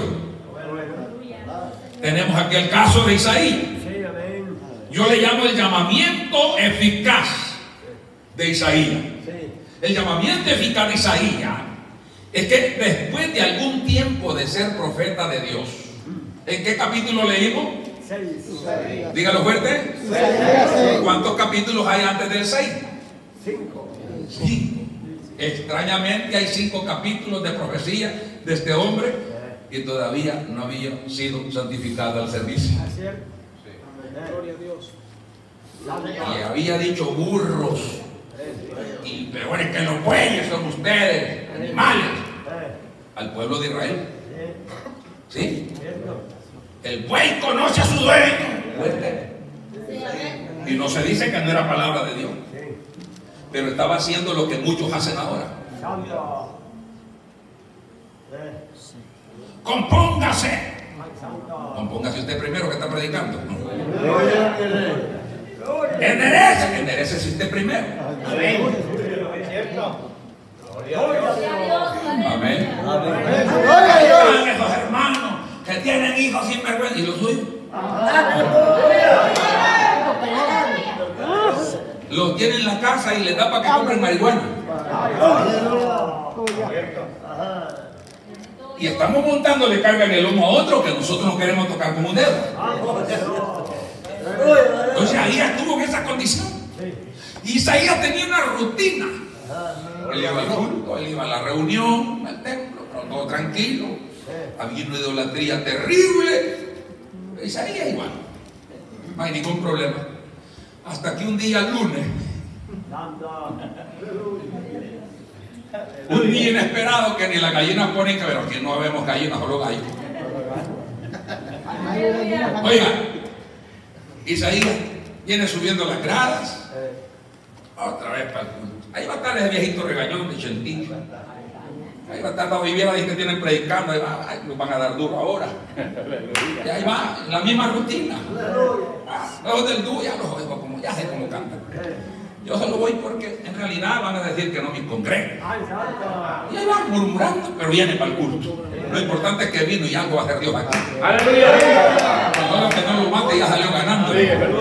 Speaker 4: Tenemos aquí el caso de Isaías. Yo le llamo el llamamiento eficaz de Isaías. El llamamiento eficaz de Isaías Es que después de algún tiempo de ser profeta de Dios, ¿en qué capítulo leímos?
Speaker 3: 6.
Speaker 4: Dígalo fuerte.
Speaker 3: 6.
Speaker 4: ¿Cuántos capítulos hay antes del 6?
Speaker 3: 5.
Speaker 4: 5. Extrañamente hay 5 capítulos de profecía de este hombre y todavía no había sido santificado al servicio.
Speaker 3: Gloria a Dios.
Speaker 4: Y había dicho burros. Y peor es que los bueyes son ustedes, animales. Al pueblo de Israel. ¿Sí? El buey conoce a su dueño. Y no se dice que no era palabra de Dios. Pero estaba haciendo lo que muchos hacen ahora. Compóngase. Compóngase usted primero que está predicando. Enderece usted primero. Amén. Amén. Esos hermanos que tienen hijos sin vergüenza y los suyos. Los tienen en la casa y les da para que compren marihuana. Y estamos montándole carga en el lomo a otro que nosotros no queremos tocar con un dedo. Entonces Isaías estuvo en esa condición. Isaías tenía una rutina. Él iba al culto, él iba a la reunión, al templo, pero todo tranquilo. Había una idolatría terrible. Isaías igual. No hay ningún problema. Hasta que un día lunes, un día inesperado que ni las gallinas ponen que ver, aquí no vemos gallinas, solo gallos. Oiga, Isaías viene subiendo las gradas, otra vez para el culto. Ahí va a estar ese viejito regañón de Chentito. Ahí va a estar la vivienda que tienen predicando, ahí va, ay, nos van a dar duro ahora. Y ahí va, la misma rutina. Los del dúo ya los oigo, como ya sé cómo cantan. Yo solo voy porque en realidad van a decir que no me congrego. Y ahí van murmurando, pero viene para el culto. Lo importante es que vino y algo va a hacer Dios aquí. Solo que no lo mate ya salió ganando.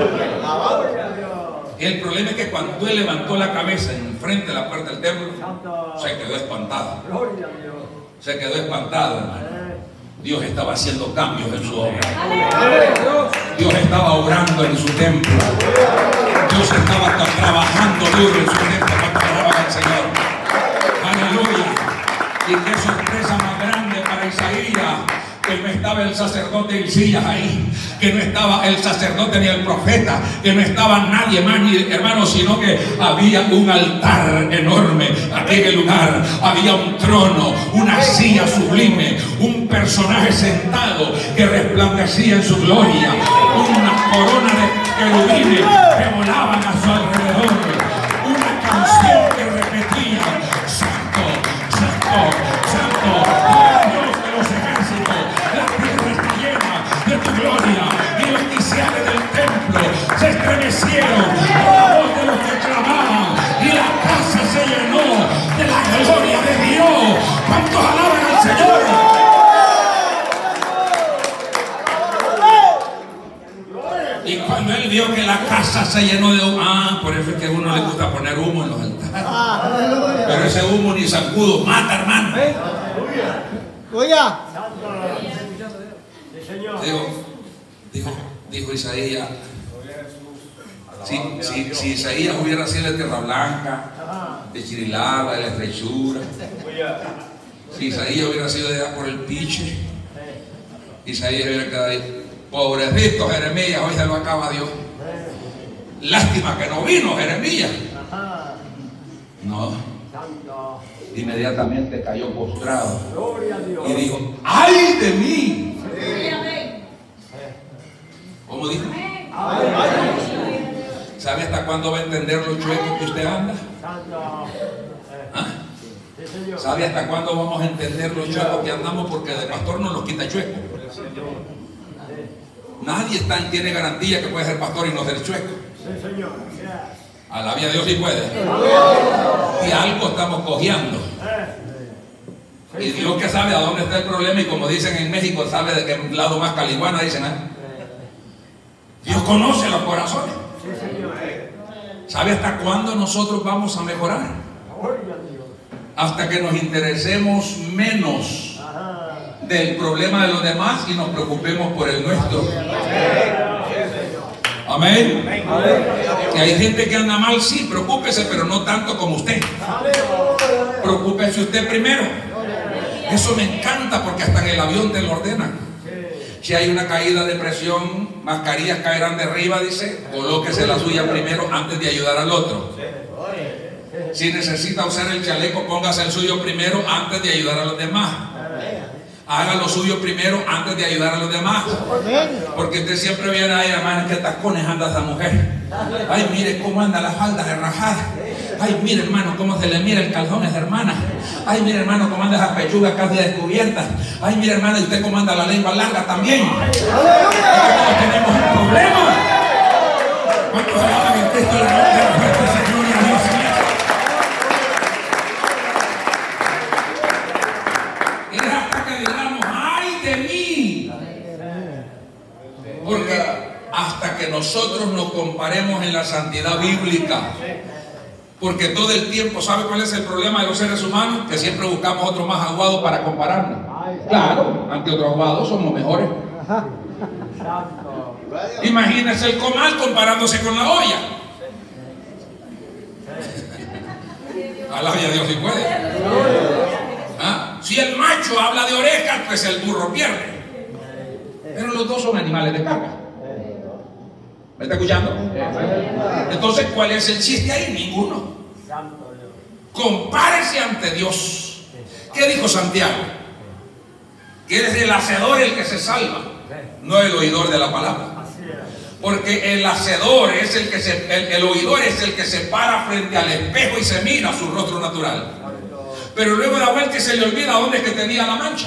Speaker 4: El problema es que cuando él levantó la cabeza en frente de la puerta del templo, se quedó espantado. Se quedó espantado, hermano. Dios estaba haciendo cambios en su obra. Dios estaba obrando en su templo. Dios estaba trabajando duro en su templo para alabar al Señor. Aleluya. Y qué sorpresa más grande para Isaías, que no estaba el sacerdote Isaías ahí, que no estaba el sacerdote ni el profeta, que no estaba nadie más, ni hermano, sino que había un altar enorme aquí en el lugar, había un trono, una silla sublime, un personaje sentado que resplandecía en su gloria, una corona de querubines que volaban a su alrededor, una canción que repetía: Santo, Santo, Santo, Dios de los ejércitos, la tierra está llena de tu gloria. Y los quiciales del templo se estremecieron a la voz de los que clamaban, y la casa se llenó de la gloria de Dios. ¿Cuántos alaban al Señor? Y cuando él vio que la casa se llenó de humo, por eso es que a uno le gusta poner humo en los altares. Pero ese humo ni sacudo mata, hermano. Dijo Isaías, si Isaías hubiera sido de Tierra Blanca, de Chirilaba, de la Estrechura, si Isaías hubiera sido de allá por el Piche, Isaías hubiera quedado ahí. Pobrecito Jeremías, hoy se lo acaba Dios. Lástima que no vino Jeremías. No. Inmediatamente cayó postrado y dijo: ¡ay de mí! ¿Cómo dijo? ¿Sabe hasta cuándo va a entender los chuecos que usted anda? ¿Ah? ¿Sabe hasta cuándo vamos a entender los chuecos que andamos? Porque de pastor nos los quita chueco. Nadie tiene garantía que puede ser pastor y no ser chueco. A la vida de Dios sí puede. Y algo estamos cojeando. Y Dios que sabe a dónde está el problema, y como dicen en México, sabe de qué lado más caliguana, dicen. Dios conoce los corazones. ¿Sabe hasta cuándo nosotros vamos a mejorar? hasta que nos interesemos menos del problema de los demás y nos preocupemos por el nuestro. Amén. Que hay gente que anda mal, sí, preocúpese, pero no tanto como usted. Preocúpese usted primero. Eso me encanta porque hasta en el avión te lo ordenan. Si hay una caída de presión, mascarillas caerán de arriba, dice, colóquese la suya primero antes de ayudar al otro. Si necesita usar el chaleco, póngase el suyo primero antes de ayudar a los demás. Haga lo suyo primero antes de ayudar a los demás. Porque usted siempre viene ahí, hermano, ¿qué tacones anda esa mujer? Ay, mire cómo anda la falda rajada. Ay, mire, hermano, cómo se le mira el calzón a esa hermana. Ay, mire, hermano, cómo anda esa pechuga casi descubierta. Ay, mire, hermano, y usted cómo anda la lengua larga también. Es que todos tenemos un problema. ¿Cuántos alaban en Cristo la gloria fuerte, gloria a Dios? Es hasta que digamos, ay de mí. Porque hasta que nosotros nos comparemos en la santidad bíblica. Porque todo el tiempo, ¿sabe cuál es el problema de los seres humanos? Que siempre buscamos otro más aguado para compararnos. Claro, ante otros aguados somos mejores. Imagínese el comal comparándose con la olla. Alaba a Dios si puede. ¿Ah? Si el macho habla de orejas, pues el burro pierde. Pero los dos son animales de carga. ¿Me está escuchando? Entonces, ¿cuál es el chiste ahí? Ninguno. Compárese ante Dios. ¿Qué dijo Santiago? Que es el hacedor el que se salva, no el oidor de la palabra. Porque el hacedor es el que el oidor es el que se para frente al espejo y se mira su rostro natural. Pero luego da vuelta y se le olvida dónde es que tenía la mancha.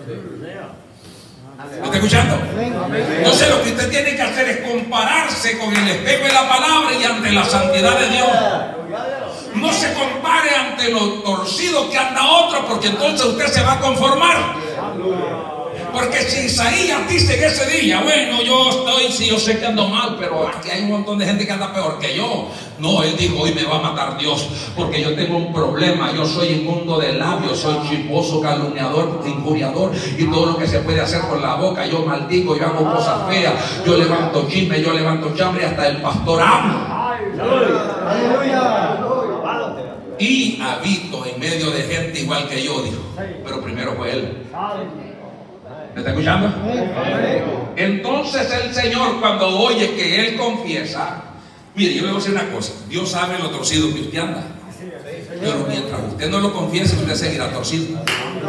Speaker 4: ¿Me está escuchando? Entonces lo que usted tiene que hacer es compararse con el espejo de la palabra y ante la santidad de Dios. No se compare ante lo torcido que anda otro, porque entonces usted se va a conformar. Porque si Isaías dice en ese día, bueno, yo sé que ando mal, pero aquí hay un montón de gente que anda peor que yo. No, él dijo, hoy me va a matar Dios, porque yo tengo un problema. Yo soy inmundo de labios, soy chismoso, calumniador, injuriador, y todo lo que se puede hacer con la boca. Yo maldigo, yo hago cosas feas, yo levanto chisme, yo levanto chambre, hasta el pastor habla. Y habito en medio de gente igual que yo, dijo. Pero primero fue él. ¿Me está escuchando? Entonces el Señor, cuando oye que él confiesa, mire, yo le voy a decir una cosa: Dios sabe lo torcido que usted anda, pero mientras usted no lo confiese, usted seguirá torcido.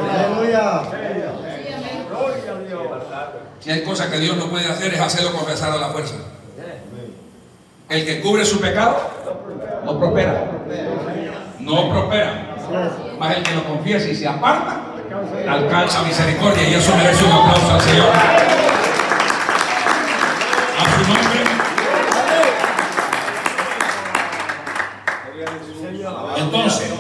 Speaker 4: Si hay cosas que Dios no puede hacer, es hacerlo confesar a la fuerza. El que cubre su pecado no prospera. No prospera. Más el que lo confiese y se aparta, alcanza misericordia, y eso merece un aplauso al Señor. A su nombre. Entonces,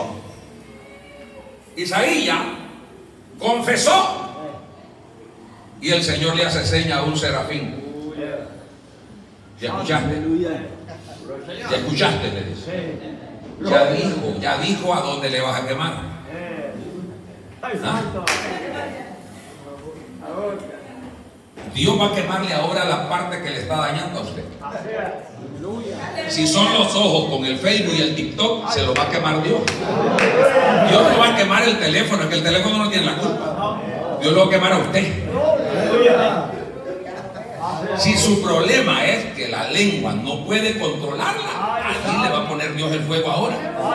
Speaker 4: Isaías confesó y el Señor le hace seña a un serafín. ¿Ya escuchaste? ¿Ya escuchaste? Le dice. Ya dijo a dónde le vas a quemar. ¿Ah? Dios va a quemarle ahora la parte que le está dañando a usted. Si son los ojos con el Facebook y el TikTok, se lo va a quemar Dios. Dios no va a quemar el teléfono, es que el teléfono no tiene la culpa. Dios lo va a quemar a usted. Si su problema es que la lengua no puede controlarla, allí le va a poner Dios el fuego ahora.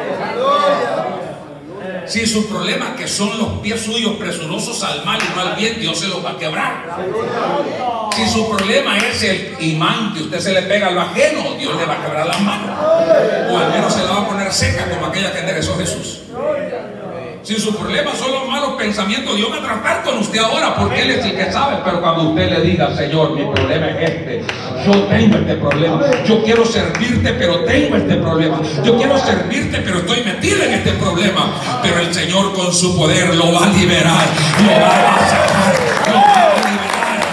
Speaker 4: Si su problema es que son los pies suyos presurosos al mal y no al bien, Dios se los va a quebrar. Si su problema es el imán que usted se le pega a lo ajeno, Dios le va a quebrar las manos. O al menos se la va a poner seca como aquella que enderezó Jesús. Si su problema son los malos pensamientos, Dios va a tratar con usted ahora, porque Él es el que sabe. Pero cuando usted le diga: Señor, mi problema es este, yo tengo este problema, yo quiero servirte, pero tengo este problema, yo quiero servirte, pero estoy metido en este problema, pero el Señor con su poder lo va a liberar, lo va a sacar, lo va a liberar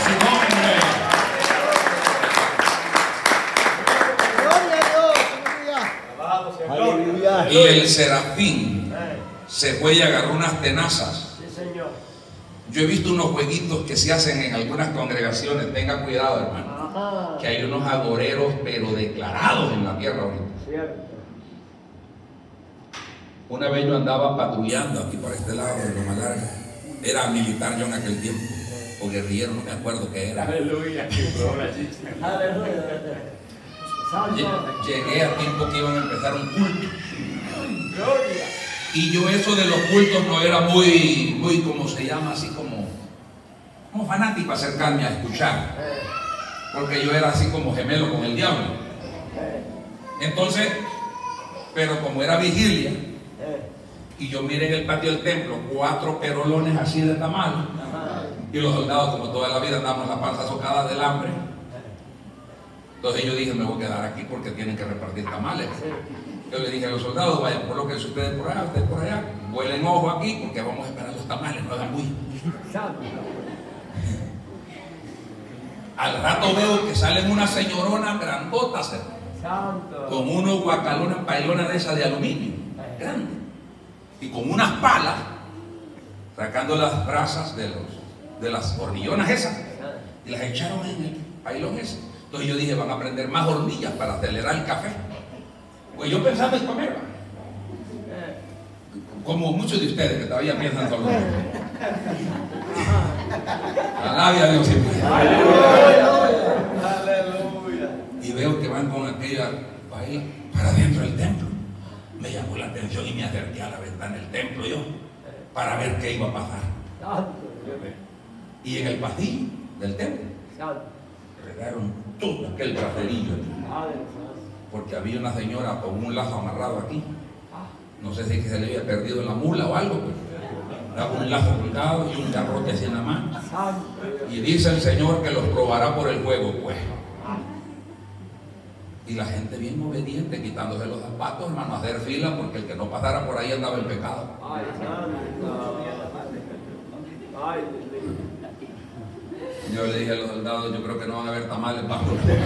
Speaker 4: a su nombre. Y el serafín se fue y agarró unas tenazas.
Speaker 2: Sí, Señor.
Speaker 4: Yo he visto unos jueguitos que se hacen en algunas congregaciones. Tenga cuidado, hermano,
Speaker 2: Ajá.
Speaker 4: que hay unos agoreros pero declarados en la tierra ahorita.
Speaker 2: Cierto.
Speaker 4: Una vez yo andaba patrullando aquí por este lado de Loma Larga. Era militar yo en aquel tiempo, o guerrillero, no me acuerdo qué era.
Speaker 1: Aleluya.
Speaker 2: Aleluya. Santo.
Speaker 4: Llegué a tiempo que iban a empezar un culto.
Speaker 2: Gloria.
Speaker 4: Y yo eso de los cultos no era muy como se llama, así como fanático, acercarme a escuchar. Porque yo era así como gemelo con el diablo. Entonces, pero como era vigilia, y yo miré en el patio del templo 4 perolones así de tamal, y los soldados, como toda la vida, andamos la panza socada del hambre. Entonces yo dije, me voy a quedar aquí porque tienen que repartir tamales. Yo le dije a los soldados, vayan, colóquense ustedes por allá, ustedes por allá, vuelen ojo aquí porque vamos a esperar los tamales, no hagan bulla.
Speaker 2: Santo.
Speaker 4: Al rato veo que salen unas señoronas grandotas,
Speaker 2: Santo.
Speaker 4: con unos guacalones, pailonas de esas de aluminio, grandes, y con unas palas, sacando las brasas de las hornillonas esas, y las echaron en el pailón ese. Entonces yo dije, van a prender más hornillas para acelerar el café. Pues yo pensaba en comer, como muchos de ustedes que todavía piensan solo. Alabia a Dios siempre. Y veo que van con aquella paila para dentro del templo. Me llamó la atención y me acerqué a la ventana del templo yo para ver qué iba a pasar. Y en el pasillo del templo regaron todo aquel bracerillo, porque había una señora con un lazo amarrado aquí. No sé si se le había perdido la mula o algo, pero daba un lazo colgado y un garrote así en la mano. Y dice el Señor que los probará por el fuego, pues. Y la gente bien obediente, quitándose los zapatos, hermano, a hacer fila, porque el que no pasara por ahí andaba en pecado. Yo le dije a los soldados, yo creo que no van a haber tamales bajo.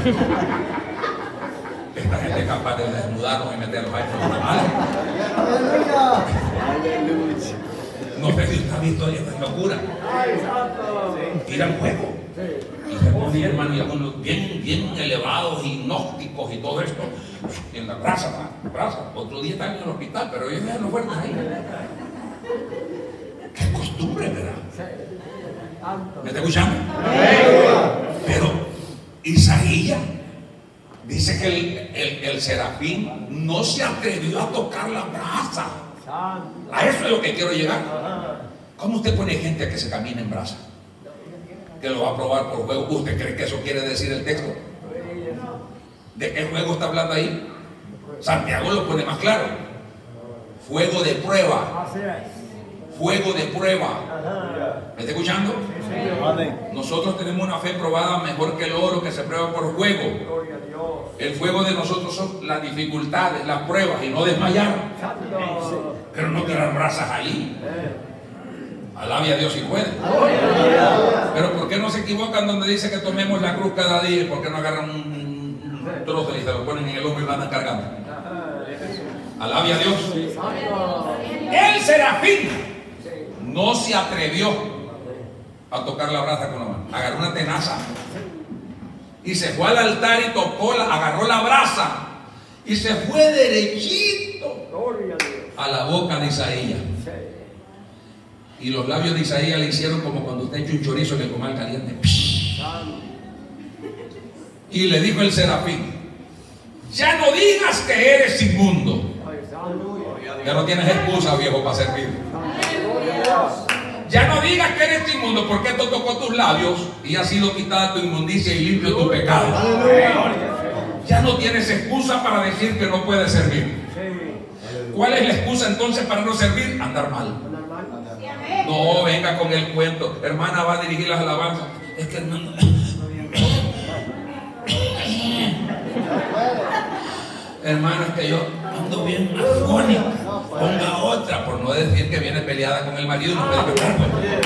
Speaker 4: Esta gente es capaz de desnudarnos y meternos a estos tamales. No sé si usted ha visto esta locura. Tiran fuego. Y se ponen, hermano, y algunos bien elevados y gnósticos y todo esto. Y en la brasa. Otro día están en el hospital, pero ellos ya no fueron ahí. Qué costumbre, ¿verdad? ¿Me está escuchando? Pero Isaías dice que el serafín no se atrevió a tocar la brasa. A eso es lo que quiero llegar. ¿Cómo usted pone gente a que se camine en brasa? Que lo va a probar por juego. ¿Usted cree que eso quiere decir el texto? ¿De qué juego está hablando ahí? Santiago lo pone más claro. Fuego de prueba. Fuego de prueba. ¿Me está escuchando? Nosotros tenemos una fe probada mejor que el oro que se prueba por fuego. El fuego de nosotros son las dificultades, las pruebas y no desmayar. Pero no tirar brasas ahí. Alabia a Dios si puede. Pero ¿por qué no se equivocan donde dice que tomemos la cruz cada día? ¿Y por qué no agarran un trozo y se lo ponen en el hombro y lo andan cargando? Alabia a Dios. El serafín no se atrevió a tocar la brasa con la mano. Agarró una tenaza y se fue al altar y tocó, agarró la brasa y se fue derechito a la boca de Isaías. Y los labios de Isaías le hicieron como cuando usted echa un chorizo en el comal caliente. Y le dijo el serafín: ya no digas que eres inmundo. Ya no tienes excusa, viejo, para servir. Ya no digas que eres inmundo, porque esto tocó tus labios y ha sido quitada tu inmundicia y limpio tu pecado. Ya no tienes excusa para decir que no puedes servir. ¿Cuál es la excusa entonces para no servir? Andar mal. No venga con el cuento. Hermana va a dirigir las alabanzas. Es que hermano, hermano, es que yo ando bien afónica. Ponga otra, por no decir que viene peleada con el marido y no puede cantar.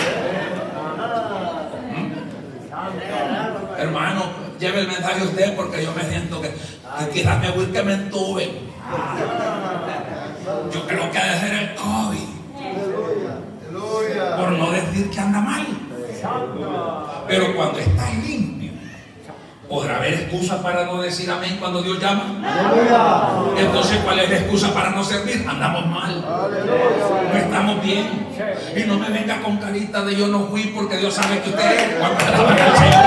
Speaker 4: Hermano, lleve el mensaje usted porque yo me siento que quizás me voy que me entuben. Yo creo que ha de ser el COVID. sentir que anda mal. Pero cuando está limpio, ¿podrá haber excusa para no decir amén cuando Dios llama? Entonces, ¿cuál es la excusa para no servir? Andamos mal, no estamos bien. Y no me venga con carita de yo no fui porque Dios sabe que usted es. Cuando alaban al Señor,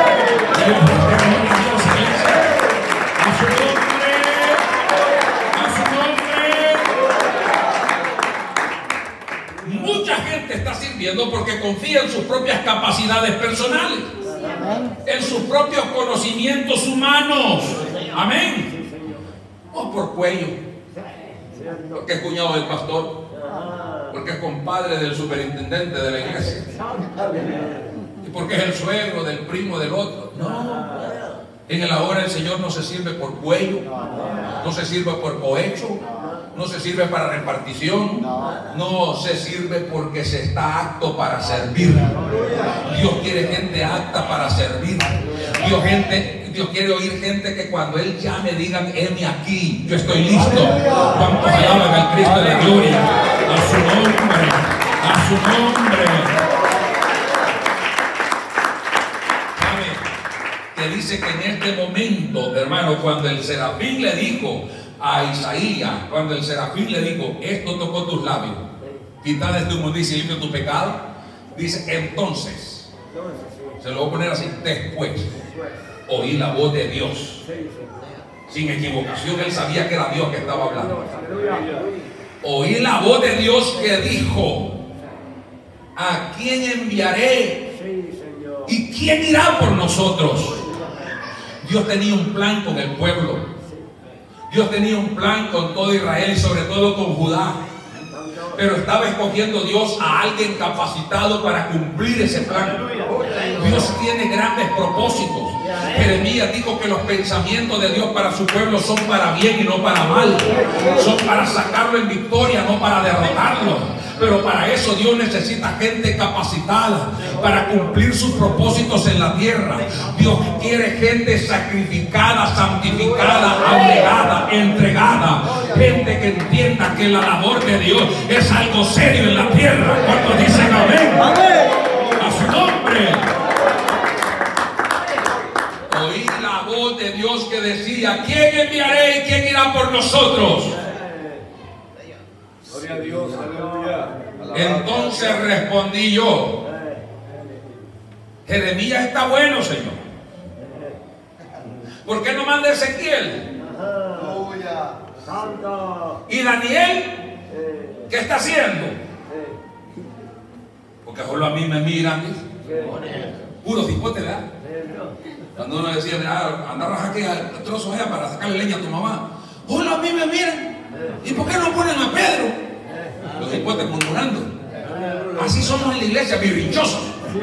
Speaker 4: a su nombre, a su nombre. Mucha gente está sirviendo porque confía en sus propias capacidades personales, en sus propios conocimientos humanos. Amén. O por cuello, porque es cuñado del pastor, porque es compadre del superintendente de la iglesia, y porque es el suegro del primo del otro. No. En el ahora el Señor no se sirve por cuello, no se sirve por cohecho, no se sirve para repartición, no se sirve porque se está apto para servir. Dios quiere gente apta para servir. Dios quiere oír gente que cuando Él llame digan: heme aquí, yo estoy listo. ¿Cuántos alaban al Cristo de la gloria? A su nombre, a su nombre. Que dice que en este momento, hermano, cuando el serafín le dijo a Isaías, cuando el serafín le dijo: esto tocó tus labios, quita de tu inmundicia y limpia tu pecado, dice: entonces, se lo voy a poner así, después oí la voz de Dios. Sin equivocación, él sabía que era Dios que estaba hablando. Oí la voz de Dios que dijo: ¿a quién enviaré? ¿Y quién irá por nosotros? Dios tenía un plan con el pueblo. Dios tenía un plan con todo Israel y sobre todo con Judá. Pero estaba escogiendo Dios a alguien capacitado para cumplir ese plan. Dios tiene grandes propósitos. Jeremías dijo que los pensamientos de Dios para su pueblo son para bien y no para mal. Son para sacarlo en victoria, no para derrotarlo. Pero para eso Dios necesita gente capacitada para cumplir sus propósitos en la tierra. Dios quiere gente sacrificada, santificada, abnegada, entregada. Gente que entienda que la labor de Dios es algo serio en la tierra. ¿Cuántos dicen amén? A su nombre. Oí la voz de Dios que decía: ¿quién enviaré y quién irá por nosotros?
Speaker 3: Gloria a Dios, aleluya.
Speaker 4: Entonces respondí yo: Jeremías está bueno, Señor. ¿Por qué no manda Ezequiel? ¿Y Daniel? ¿Qué está haciendo? Porque solo a mí me miran, puro cipote, ¿verdad? Cuando uno decía: anda a rajar que trozos allá para sacarle leña a tu mamá, solo a mí me miran. ¿Y por qué no ponen a Pedro? Los cipotes murmurando. Así somos en la iglesia, birrinchosos.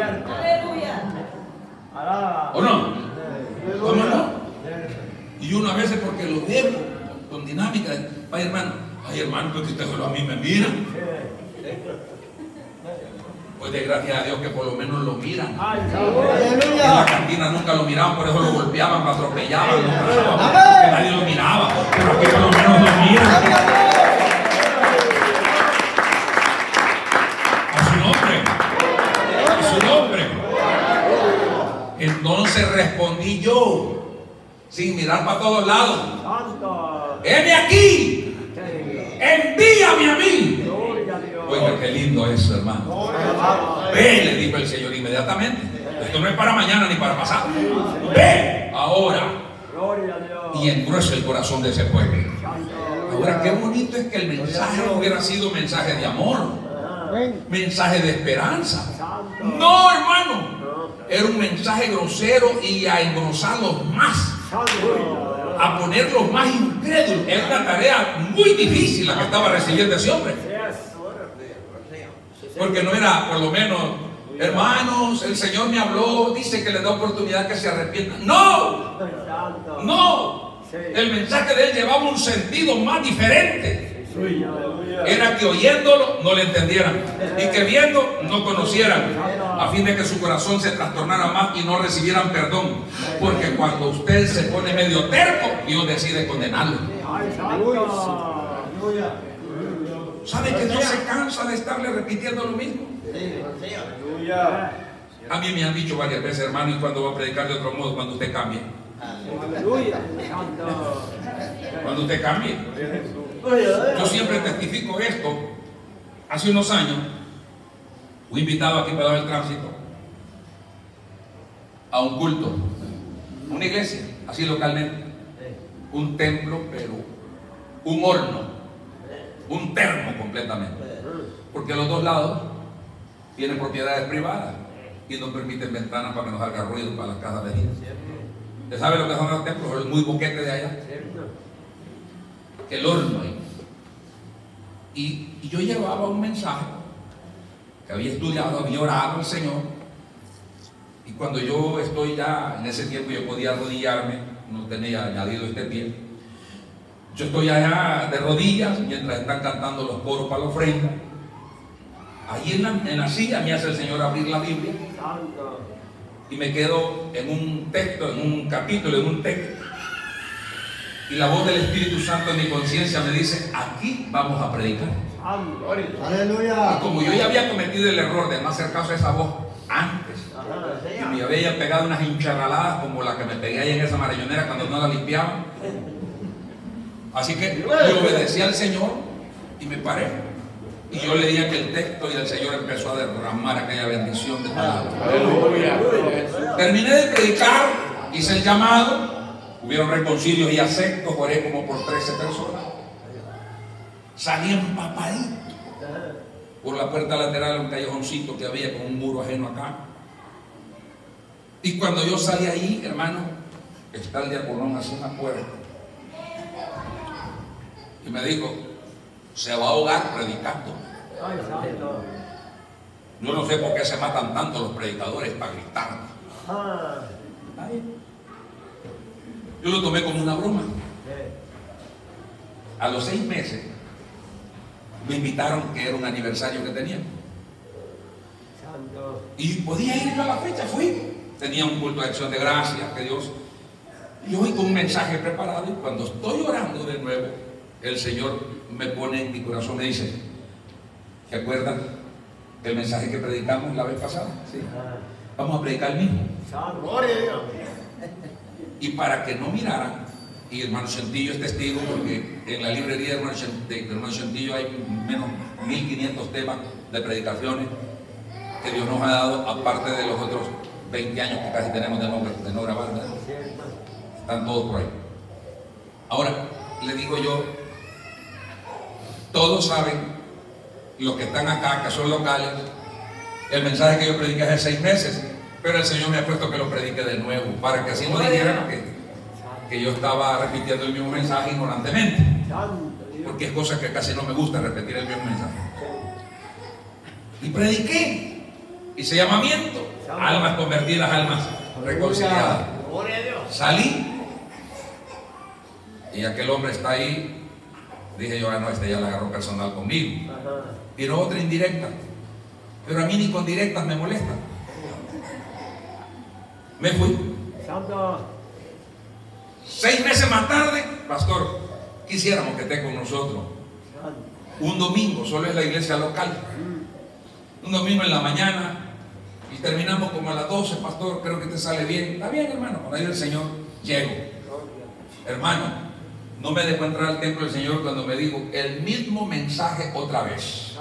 Speaker 4: ¿O no? ¿Cómo no? Y uno a veces, porque lo vemos con dinámica, ay hermano, porque usted solo a mí me mira. Pues de gracias a Dios que por lo menos lo miran. En la cantina nunca lo miraban, por eso lo golpeaban, lo atropellaban, lo trazaban, porque nadie lo miraba. Pero aquí por lo menos lo miran. A su nombre. A su nombre. Entonces respondí yo, sin mirar para todos lados: heme aquí, envíame a mí. Oiga, qué lindo eso, hermano. Ve, le dijo el Señor inmediatamente. Esto no es para mañana ni para pasado. Ve ahora. Y engruesa el corazón de ese pueblo. Ahora, qué bonito es que el mensaje hubiera sido un mensaje de amor, mensaje de esperanza. No, hermano, era un mensaje grosero y a engrosarlos más, a ponerlos más incrédulos. Era una tarea muy difícil la que estaba recibiendo ese hombre. Porque no era, por lo menos: hermanos, el Señor me habló, dice que le da oportunidad que se arrepientan. No, no. El mensaje de él llevaba un sentido más diferente. Era que oyéndolo no le entendieran y que viendo no conocieran, a fin de que su corazón se trastornara más y no recibieran perdón. Porque cuando usted se pone medio terco, Dios decide condenarlo. ¿Sabe que Dios se cansa de estarle repitiendo lo mismo?
Speaker 3: Aleluya.
Speaker 4: A mí me han dicho varias veces, hermano, ¿y cuando va a predicar de otro modo? Cuando usted cambie.
Speaker 3: Aleluya.
Speaker 4: Cuando usted cambie. Yo siempre testifico esto. Hace unos años fui invitado aquí para dar el tránsito a un culto, una iglesia, así localmente, un templo, pero un horno, un termo completamente, porque a los dos lados tienen propiedades privadas y no permiten ventanas para que nos haga ruido para las casas vecinas. ¿Usted sabe lo que son los templos? Es muy boquete de allá, el horno ahí. Y yo llevaba un mensaje que había estudiado, había orado al Señor. Y cuando yo estoy ya, en ese tiempo yo podía arrodillarme, no tenía añadido este pie. Yo estoy allá de rodillas mientras están cantando los coros para la ofrenda. Allí en la silla me hace el Señor abrir la Biblia. Y me quedo en un texto, en un capítulo, en un texto. Y la voz del Espíritu Santo en mi conciencia me dice, aquí vamos a predicar.
Speaker 3: Aleluya.
Speaker 4: Y como yo ya había cometido el error de no hacer caso a esa voz antes, y me había pegado unas hincharraladas como la que me pegué ahí en esa marillonera cuando no la limpiaba, así que yo obedecí al Señor y me paré. Y yo le di aquel texto y el Señor empezó a derramar aquella bendición de palabra. Terminé de predicar, hice el llamado, hubieron reconcilios y aceptos, oré como por 13 personas. Salí empapadito por la puerta lateral, un callejoncito que había con un muro ajeno acá. Y cuando yo salí ahí, hermano, está el diaconón así en la puerta. Y me dijo, se va a ahogar predicando. Yo no sé por qué se matan tanto los predicadores para gritar. Yo lo tomé como una broma. A los 6 meses me invitaron, que era un aniversario que teníamos. Y podía ir a la fecha, fui. Tenía un culto de acción de gracias, que Dios. Y hoy con un mensaje preparado, y cuando estoy orando de nuevo, el Señor me pone en mi corazón, me dice, ¿te acuerdas del mensaje que predicamos la vez pasada? Sí. Vamos a predicar el mismo. Y para que no miraran, y el hermano Centillo es testigo, porque en la librería del hermano Centillo hay menos 1500 temas de predicaciones que Dios nos ha dado, aparte de los otros 20 años que casi tenemos de no grabar, ¿verdad? Están todos por ahí. Ahora, le digo yo, todos saben, los que están acá, que son locales, el mensaje que yo prediqué hace 6 meses, pero el Señor me ha puesto que lo predique de nuevo, para que así no dijeran que yo estaba repitiendo el mismo mensaje ignorantemente, porque es cosa que casi no me gusta repetir el mismo mensaje. Y prediqué, hice llamamiento, almas convertidas, almas reconciliadas. Salí y aquel hombre está ahí. Dije yo, no, este ya la agarró personal conmigo. Tiró otra indirecta, pero a mí ni con directas me molesta. Me fui. 6 meses más tarde, pastor, quisiéramos que esté con nosotros. Un domingo, solo es la iglesia local. Un domingo en la mañana y terminamos como a las 12, pastor, creo que te sale bien. Está bien, hermano, cuando haya el Señor, llego. Hermano, no me dejó entrar al templo del Señor cuando me dijo el mismo mensaje otra vez.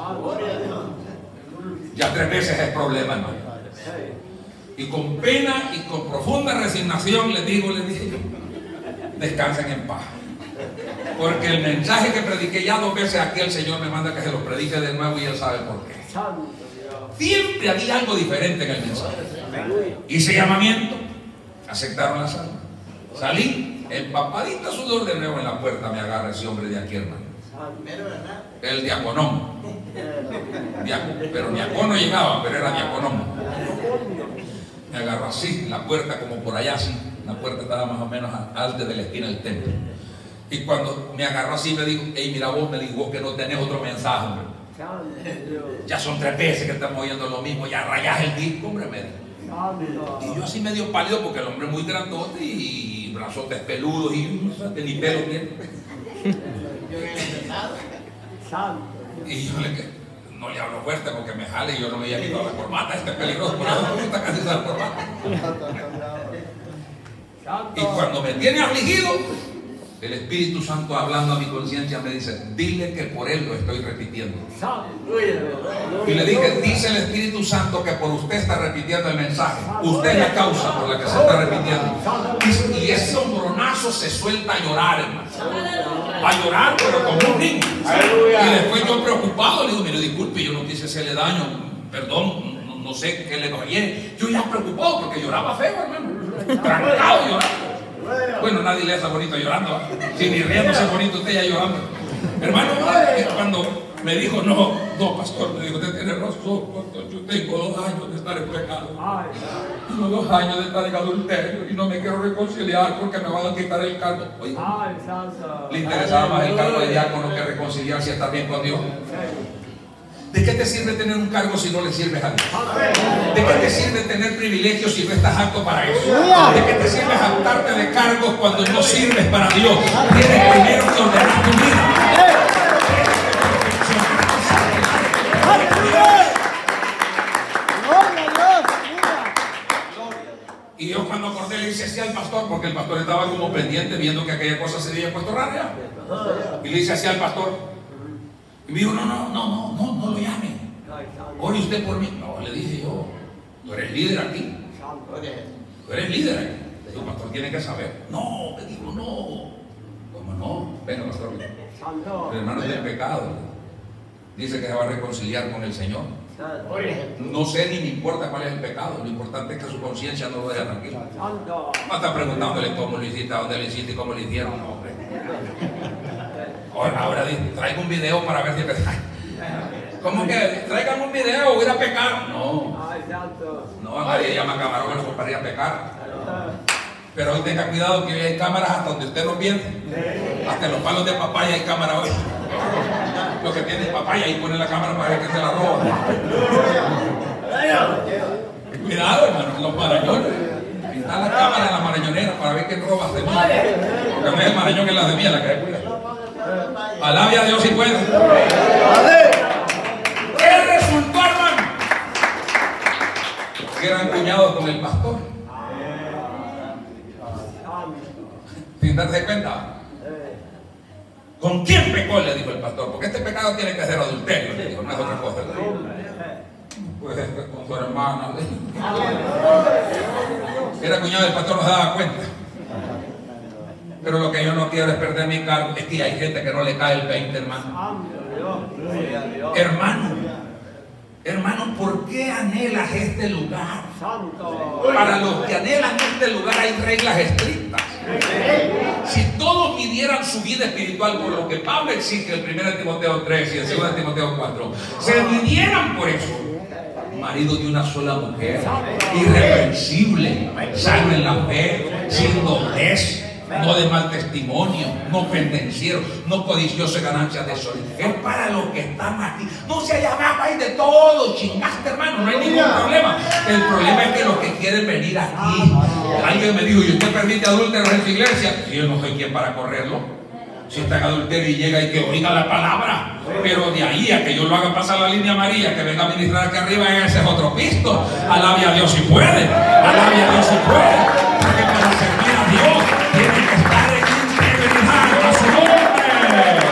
Speaker 4: Ya 3 veces es problema, hermano. Y con pena y con profunda resignación les dije yo, descansen en paz. Porque el mensaje que prediqué ya 2 veces aquí, el Señor me manda que se lo predique de nuevo y Él sabe por qué. Siempre había algo diferente en el mensaje. Hice llamamiento, aceptaron la salva. Salí, empapadito de sudor, de nuevo en la puerta me agarra ese hombre de aquí, hermano. El diaconón. Pero diacono llegaba, pero era diaconón. Me agarró así, la puerta como por allá así. La puerta estaba más o menos antes de la esquina del templo. Y cuando me agarró así me dijo, hey, mira vos, me dijo, vos que no tenés otro mensaje, hombre. Ya son 3 veces que estamos oyendo lo mismo, ya rayás el disco, hombre, me dijo. Y yo así medio pálido porque el hombre es muy grandote y brazotes peludos y no sé, ni pelo tiene. Y yo le dije, no le hablo fuerte porque me jale y yo no me había quitado la corbata. Este es peligroso, por eso me gusta casi usar corbata. Y cuando me tiene afligido, el Espíritu Santo hablando a mi conciencia me dice, dile que por él lo estoy repitiendo. Y le dije, dice el Espíritu Santo que por usted está repitiendo el mensaje. Usted es la causa por la que se está repitiendo. Y ese hombronazo se suelta a llorar, hermano. A llorar, pero como un niño. Y después yo preocupado le digo, mire, disculpe, yo no quise hacerle daño, perdón, no sé qué le fallé. Yo ya preocupado porque lloraba feo, hermano. Trancado llorando. Bueno, nadie le hace bonito llorando. Si ni riéndose bonito, usted ya llorando. Hermano, cuando me dijo, no, pastor, me dijo, usted tiene razón, pastor, yo tengo 2 años de estar en pecado. Tengo 2 años de estar en adulterio y no me quiero reconciliar porque me van a quitar el cargo. Oye, le interesaba más el cargo de diácono que reconciliarse y estar bien con Dios. ¿De qué te sirve tener un cargo si no le sirves a Dios? ¿De qué te sirve tener privilegios si no estás apto para eso? ¿De qué te sirve jactarte de cargos cuando no sirves para Dios? Tienes primero que ordenar tu vida. Y yo cuando acordé le hice así al pastor, porque el pastor estaba como pendiente viendo que aquella cosa se había puesto rara. Y le hice así al pastor. Y me dijo, no lo llame. Ore usted por mí. No, le dije yo, tú eres líder aquí. Tú eres líder aquí. El pastor tiene que saber. No, me dijo, no. ¿Cómo no? Venga, pastor. El hermano tiene pecado. Dice que se va a reconciliar con el Señor. No sé ni me importa cuál es el pecado. Lo importante es que su conciencia no lo deje tranquilo. No está preguntándole cómo lo hiciste, a dónde lo hiciste y cómo lo hicieron. No, hombre. Ahora traigo un video para ver si te... ¿Cómo que traigan un video? ¿Voy a ir a pecar? No, nadie llama camarógrafo para ir a pecar. Pero hoy tenga cuidado que hoy hay cámaras hasta donde usted no piensa. Hasta en los palos de papaya hay cámara hoy. Los que tienen papaya y ponen la cámara para ver que se la roban. Cuidado, hermano, los marañones. Está la cámara en la marañonera para ver quién roba semilla. Porque no es el marañón, es la semilla la que hay que cuidar. Alabe a Dios si puede. ¿Qué resultó, hermano? Que eran cuñados con el pastor. Sin darse cuenta. ¿Con quién pecó? Le dijo el pastor. Porque este pecado tiene que ser adulterio. Le dijo, no es otra cosa. Pues con su hermana. Era cuñado del pastor, no se daba cuenta. Pero lo que yo no quiero es perder mi cargo. Es que hay gente que no le cae el 20, hermano. Hermano, ¿por qué anhelas este lugar? Para los que anhelan este lugar hay reglas estrictas. Si todos midieran su vida espiritual por lo que Pablo exige en 1 Timoteo 3 y en 2 Timoteo 4, se midieran por eso. Marido de una sola mujer, irreprensible, sano en la fe, sin doblez, no de mal testimonio, no pendenciero, no codicioso de ganancias de sol. Es para los que están aquí. No se llama, hay de todo, chingaste, hermano, no hay ningún problema. El problema es que los que quieren venir aquí. Alguien me dijo, ¿y usted permite adúlteros en su iglesia? Y yo no soy quien para correrlo. Si está en adulterio y llega y que oiga la palabra, pero de ahí a que yo lo haga pasar la línea amarilla, que venga a ministrar aquí arriba, ese es otro pisto. Alabe a Dios si puede, alabe a Dios si puede, porque para servir a Dios tiene que estar en integridad a su nombre.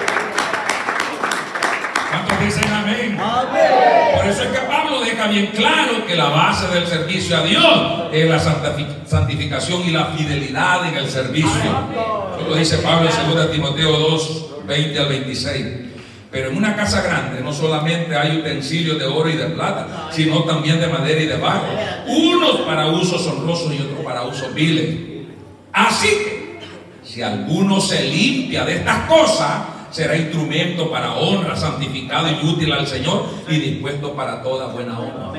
Speaker 4: ¿Cuántos dicen amén? Por eso es que Pablo deja bien claro que la base del servicio a Dios es la santificación y la fidelidad en el servicio. Eso lo dice Pablo en 2 Timoteo 2, 20 al 26. Pero en una casa grande no solamente hay utensilios de oro y de plata, sino también de madera y de barro, unos para usos honrosos y otros para usos viles. Así que, si alguno se limpia de estas cosas, será instrumento para honra, santificado y útil al Señor y dispuesto para toda buena obra.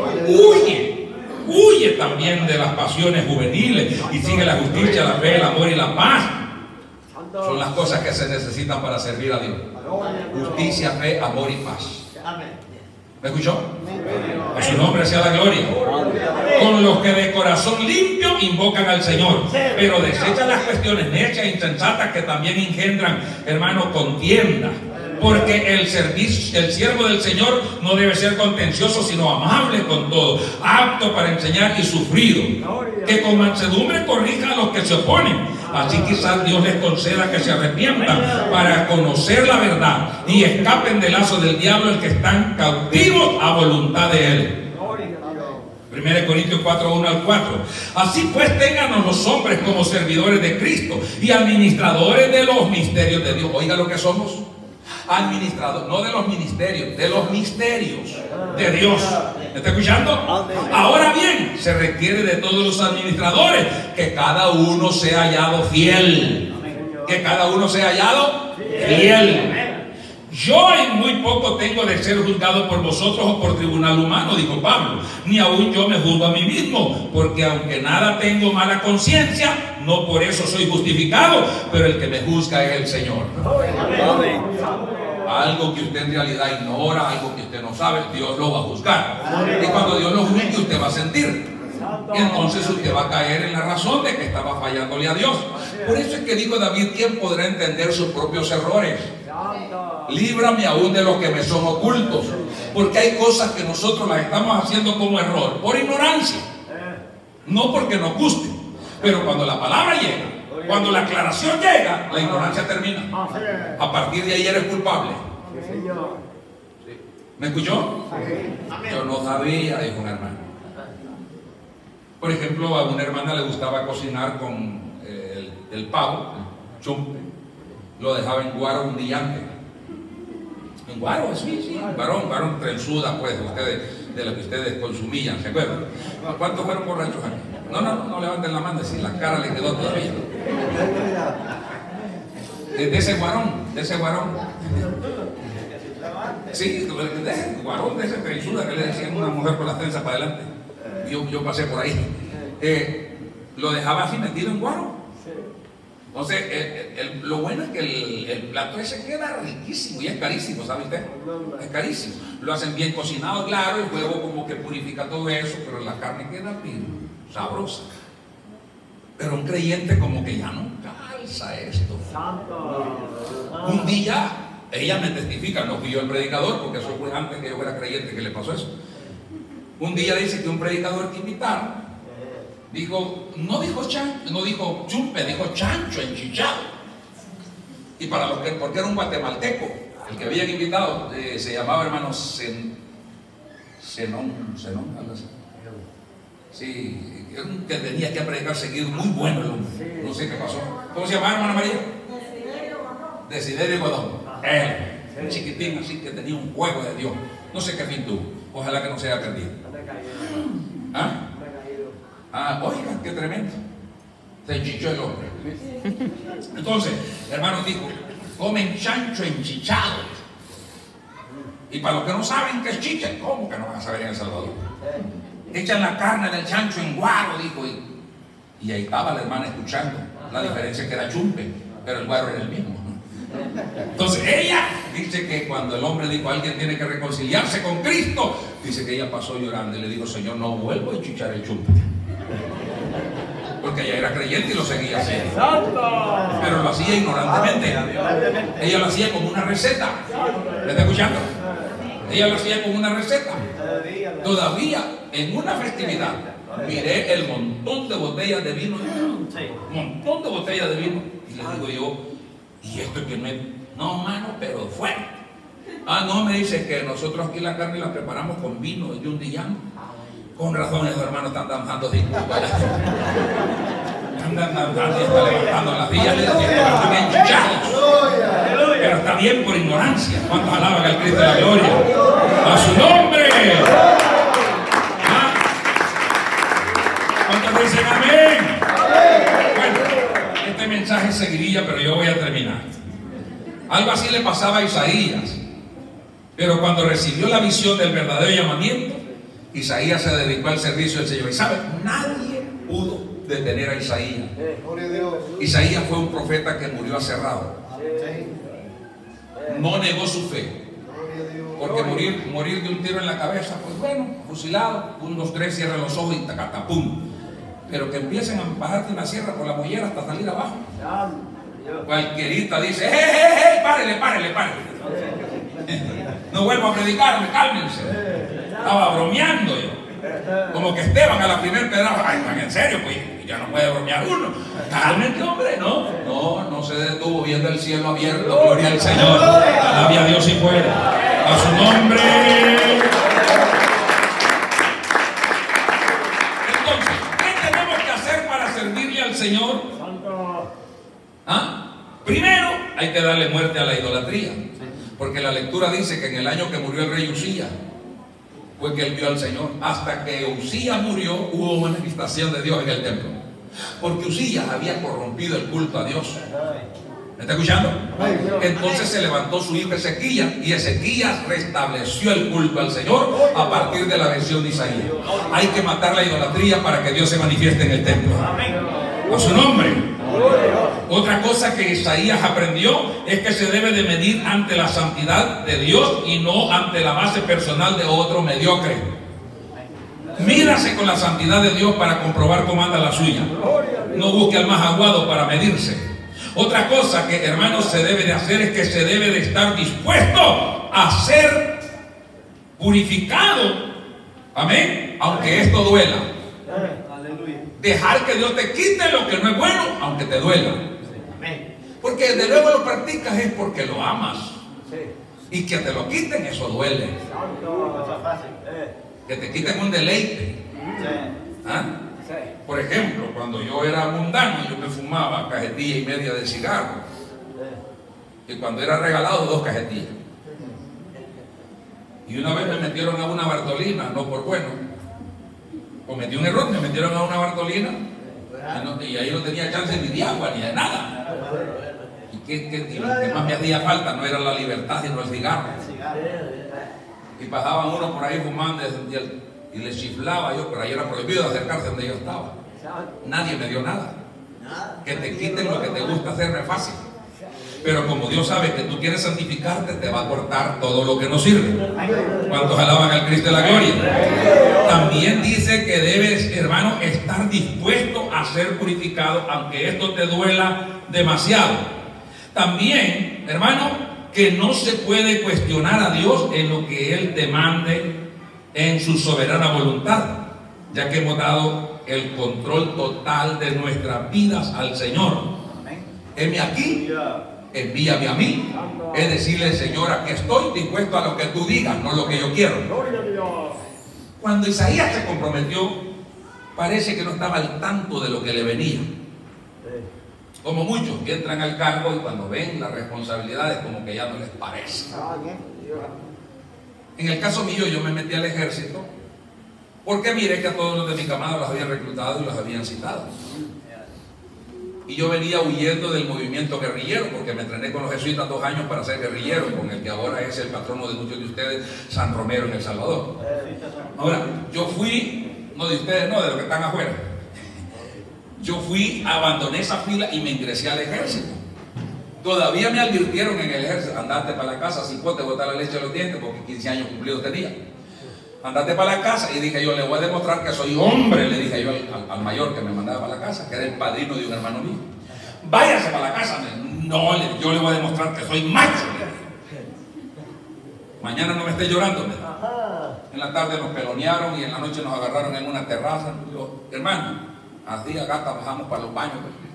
Speaker 4: Huye también de las pasiones juveniles y sigue la justicia, la fe, el amor y la paz. Son las cosas que se necesitan para servir a Dios. Justicia, fe, amor y paz. ¿Me escuchó? A su nombre sea la gloria. Con los que de corazón limpio invocan al Señor, pero desechan las cuestiones necias e insensatas que también engendran, hermano, contienda, Porque el siervo del Señor no debe ser contencioso, sino amable con todo, apto para enseñar y sufrido, que con mansedumbre corrija a los que se oponen. Así quizás Dios les conceda que se arrepientan para conocer la verdad y escapen del lazo del diablo, el que están cautivos a voluntad de él. 1 Corintios 4, 1 al 4. Así pues, ténganos los hombres como servidores de Cristo y administradores de los misterios de Dios. Oiga lo que somos. Administradores, no de los ministerios, de los misterios de Dios. ¿Me está escuchando? Ahora bien, se requiere de todos los administradores que cada uno sea hallado fiel. Que cada uno sea hallado fiel. Yo en muy poco tengo de ser juzgado por vosotros o por tribunal humano, dijo Pablo. Ni aún yo me juzgo a mí mismo, porque aunque nada tengo mala conciencia, no por eso soy justificado, pero el que me juzga es el Señor. Algo que usted en realidad ignora, algo que usted no sabe, Dios lo va a juzgar. Y cuando Dios lo juzgue, usted va a sentir. Y entonces usted va a caer en la razón de que estaba fallándole a Dios. Por eso es que dijo David: ¿quién podrá entender sus propios errores? Líbrame aún de los que me son ocultos. Porque hay cosas que nosotros las estamos haciendo como error por ignorancia, no porque nos guste. Pero cuando la palabra llega, cuando la aclaración llega, la ignorancia termina. A partir de ahí eres culpable. ¿Me escuchó? Yo no sabía, dijo un hermano. Por ejemplo, a una hermana le gustaba cocinar con el pavo, el chumpe. Lo dejaba en guaro un día antes. En guaro, sí, guaro trenzuda, pues, de lo que ustedes consumían, ¿se acuerdan? ¿Cuántos fueron borrachos aquí? No levanten la mano, si la cara le quedó todavía. De ese guarón. Sí, de ese guarón, de ese trenzuda que le decían a una mujer con las trenzas para adelante. Yo pasé por ahí. Lo dejaba así metido en guaro. Entonces, lo bueno es que el plato ese queda riquísimo y es carísimo, ¿sabe usted? Es carísimo. Lo hacen bien cocinado, claro, el huevo como que purifica todo eso, pero la carne queda bien sabrosa. Pero un creyente como que ya no calza esto. Un día, ella me testifica, no fui yo el predicador, porque eso fue antes que yo fuera creyente que le pasó eso. Un día dice que un predicador que invitaron dijo, no dijo chumpe, dijo chancho enchichado. Y para los que, porque era un guatemalteco, el que habían invitado, se llamaba hermano Zenón, algo así. Sí, que tenía que predicar seguido, muy bueno el hombre. No sé qué pasó. ¿Cómo se llamaba, hermana María? Desiderio Godón. Un chiquitín así que tenía un juego de Dios. No sé qué fin tuvo. Ojalá que no se haya perdido. Oiga, qué tremendo. Se enchichó el hombre. Entonces, hermano dijo, comen chancho enchichado. Y para los que no saben qué es chicha, ¿cómo que no van a saber en El Salvador? Echan la carne del chancho en guaro, dijo. Y ahí estaba la hermana escuchando. La diferencia es que era chumpe, pero el guaro era el mismo. Entonces ella dice que cuando el hombre dijo alguien tiene que reconciliarse con Cristo, dice que ella pasó llorando y le dijo, Señor, no vuelvo a enchichar el chumpe. Porque ella era creyente y lo seguía haciendo, pero lo hacía ignorantemente. Ella lo hacía como una receta. ¿Me está escuchando? Ella lo hacía como una receta. Todavía en una festividad miré el montón de botellas de vino, un montón de botellas de vino, y le digo yo, y esto que no, mano, pero fue. No, me dice que nosotros aquí la carne la preparamos con vino de un dillán. Con razón, esos hermanos están danzando disculpas. Andan danzando y están levantando las sillas, les decían que están enchichados. Pero está bien por ignorancia. ¿Cuántos alaban al Cristo de la gloria? ¡A su nombre! ¿Cuántos dicen amén? Bueno, este mensaje seguiría, pero yo voy a terminar. Algo así le pasaba a Isaías. Pero cuando recibió la visión del verdadero llamamiento, Isaías se dedicó al servicio del Señor. Y sabe, nadie pudo detener a Isaías. Isaías fue un profeta que murió aserrado. No negó su fe. Porque morir de un tiro en la cabeza, pues bueno, fusilado, 1, 2, 3, cierra los ojos y tacatapum. Pero que empiecen a bajarte una sierra por la mollera hasta salir abajo. Cualquierita dice, ¡hey! Párele. No vuelvo a predicarme, cálmense. Estaba bromeando yo. Como que Esteban a la primer pedrada, ay, en serio, pues ya no puede bromear uno. Cálmate, hombre, no se detuvo viendo el cielo abierto, gloria al Señor. Alabe a Dios si puede. A su nombre. Entonces, ¿qué tenemos que hacer para servirle al Señor? Primero, hay que darle muerte a la idolatría. Porque la lectura dice que en el año que murió el rey Usías, fue que él vio al Señor. Hasta que Usías murió, hubo manifestación de Dios en el templo. Porque Usías había corrompido el culto a Dios. ¿Me está escuchando? Entonces se levantó su hijo Ezequías, y Ezequías restableció el culto al Señor a partir de la versión de Isaías. Hay que matar la idolatría para que Dios se manifieste en el templo. A su nombre. Otra cosa que Isaías aprendió es que se debe de medir ante la santidad de Dios y no ante la base personal de otro mediocre. Mírase con la santidad de Dios para comprobar cómo anda la suya. No busque al más aguado para medirse. Otra cosa que, hermanos, se debe de hacer es que se debe de estar dispuesto a ser purificado. Amén. Aunque esto duela. Dejar que Dios te quite lo que no es bueno, aunque te duela. Porque desde luego lo practicas es porque lo amas. Y que te lo quiten, eso duele. Que te quiten un deleite. Por ejemplo, cuando yo era mundano, yo me fumaba cajetilla y media de cigarro. Y cuando era regalado, 2 cajetillas. Y una vez me metieron a una Bartolina, no por bueno. Cometí un error, me metieron a una Bartolina y ahí no tenía chance ni de agua ni de nada. Y lo que más me hacía falta no era la libertad, sino el cigarro. Y pasaban uno por ahí fumando y le chiflaba yo, pero ahí era prohibido acercarse donde yo estaba. Nadie me dio nada. Que te quiten lo que te gusta hacer no es fácil. Pero como Dios sabe que tú quieres santificarte, te va a cortar todo lo que no sirve. ¿Cuántos alaban al Cristo de la gloria? También dice que debes, hermano, estar dispuesto a ser purificado, aunque esto te duela demasiado. También, hermano, que no se puede cuestionar a Dios en lo que Él te mande en su soberana voluntad, ya que hemos dado el control total de nuestras vidas al Señor. Heme aquí, envíame a mí. Es decirle, Señor, aquí estoy dispuesto a lo que tú digas, no lo que yo quiero. Cuando Isaías se comprometió, parece que no estaba al tanto de lo que le venía. Como muchos que entran al cargo y cuando ven las responsabilidades como que ya no les parece. En el caso mío, yo me metí al ejército porque miré que a todos los de mi camada los habían reclutado y los habían citado. Y yo venía huyendo del movimiento guerrillero, porque me entrené con los jesuitas 2 años para ser guerrillero, con el que ahora es el patrono de muchos de ustedes, San Romero en El Salvador. Ahora, yo fui, no de ustedes, no, de los que están afuera. Yo fui, abandoné esa fila y me ingresé al ejército. Todavía me advirtieron en el ejército, andate para la casa, sin pote botar la leche de los dientes, porque 15 años cumplidos tenía. Andate para la casa, y dije yo, le voy a demostrar que soy hombre, le dije yo al mayor que me mandaba para la casa, que era el padrino de un hermano mío. Váyase para la casa. No, yo le voy a demostrar que soy macho. Mañana no me esté llorando. En la tarde nos pelonearon y en la noche nos agarraron en una terraza. Yo, hermano, así acá bajamos para los baños.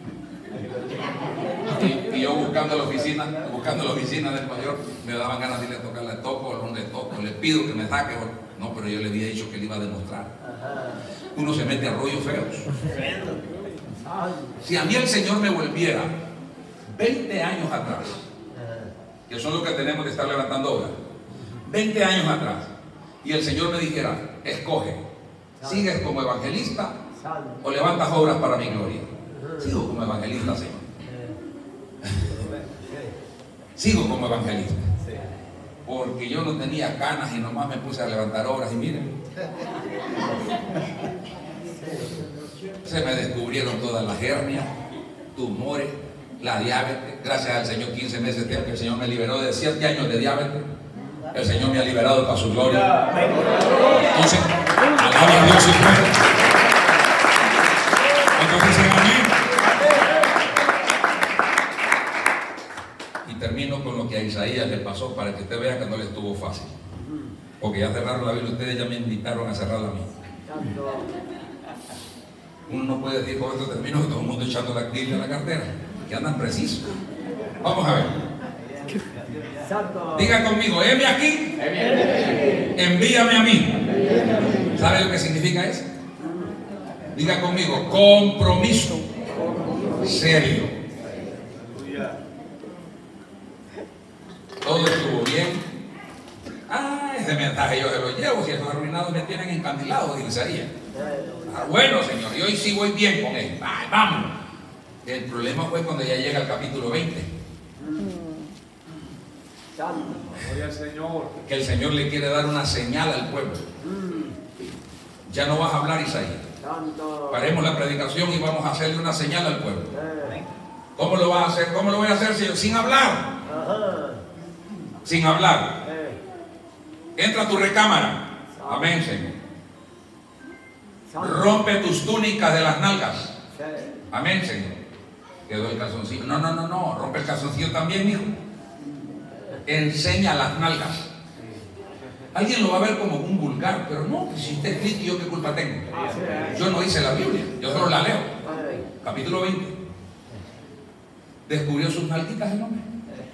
Speaker 4: Y yo buscando la oficina del mayor, me daban ganas de irle a tocar, le toco, le pido que me saque. No, pero yo le había dicho que le iba a demostrar. Uno se mete a rollos feos. Si a mí el Señor me volviera 20 años atrás, que son los que tenemos que estar levantando ahora, 20 años atrás, y el Señor me dijera, escoge, ¿sigues como evangelista o levantas obras para mi gloria? Sigo como evangelista, Señor. Sigo como evangelista. Porque yo no tenía canas y nomás me puse a levantar obras y miren, se me descubrieron todas las hernias, tumores, la diabetes. Gracias al Señor, 15 meses que el Señor me liberó de 7 años de diabetes. El Señor me ha liberado para su gloria. Entonces, alabe a Dios si puede. Entonces dicen amén. a Isaías le pasó para que usted vea que no le estuvo fácil. Porque ya cerraron la Biblia, ustedes ya me invitaron a cerrar la mía. Uno no puede decir con esto termino y todo el mundo echando la Biblia en la cartera, que andan precisos. Vamos a ver. Diga conmigo, heme aquí, envíame a mí. ¿Sabe lo que significa eso? Diga conmigo, compromiso serio. Todo estuvo bien. Ese mensaje yo se lo llevo, si esos arruinados me tienen encandilado, dice Isaías. Bueno, Señor, y hoy sí voy bien con él. Vamos. El problema fue cuando ya llega el capítulo 20.
Speaker 3: Gloria al Señor.
Speaker 4: Que el Señor le quiere dar una señal al pueblo. Ya no vas a hablar, Isaías. Paremos la predicación y vamos a hacerle una señal al pueblo. ¿Cómo lo vas a hacer? ¿Cómo lo voy a hacer, Señor? Sin hablar. Sin hablar. Entra a tu recámara. Amén, Señor. Rompe tus túnicas de las nalgas. Amén, Señor. Quedó el calzoncillo. No. Rompe el calzoncillo también, hijo. Enseña las nalgas. Alguien lo va a ver como un vulgar, pero no, si está escrito, ¿yo qué culpa tengo? Yo no hice la Biblia, yo solo la leo. Capítulo 20. ¿Descubrió sus nalguitas el hombre?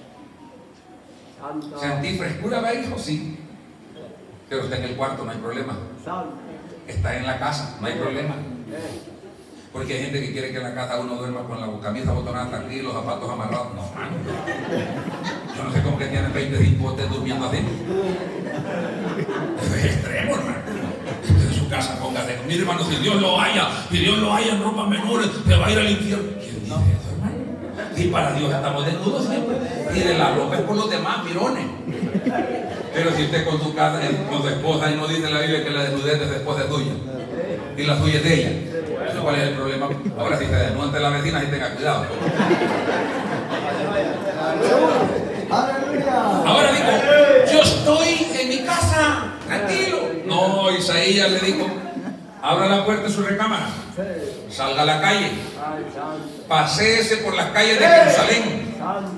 Speaker 4: ¿Sentí frescura, ve, hijo? Sí. Pero está en el cuarto, no hay problema. Está en la casa, no hay problema. Porque hay gente que quiere que en la casa uno duerma con la camisa botonada hasta aquí y los zapatos amarrados. No, mano. Yo no sé cómo que tienen 25 ustedes durmiendo así. Eso es extremo, hermano. En su casa, póngase. Mire, hermano, si Dios lo haya en ropa menores, se va a ir al infierno. ¿Quién dice eso, hermano? Y para Dios estamos desnudos siempre. Y de la ropa es por los demás, mirones. Pero si usted con su casa, con su esposa, y no dice la Biblia que la desnudez de su esposa es tuya y la suya es de ella. ¿Cuál es el problema? Ahora si te desnuda ante la vecina, y tenga cuidado. Ahora digo, yo estoy en mi casa, tranquilo. No, Isaías le dijo, abra la puerta de su recámara, salga a la calle, paséese por las calles de Jerusalén.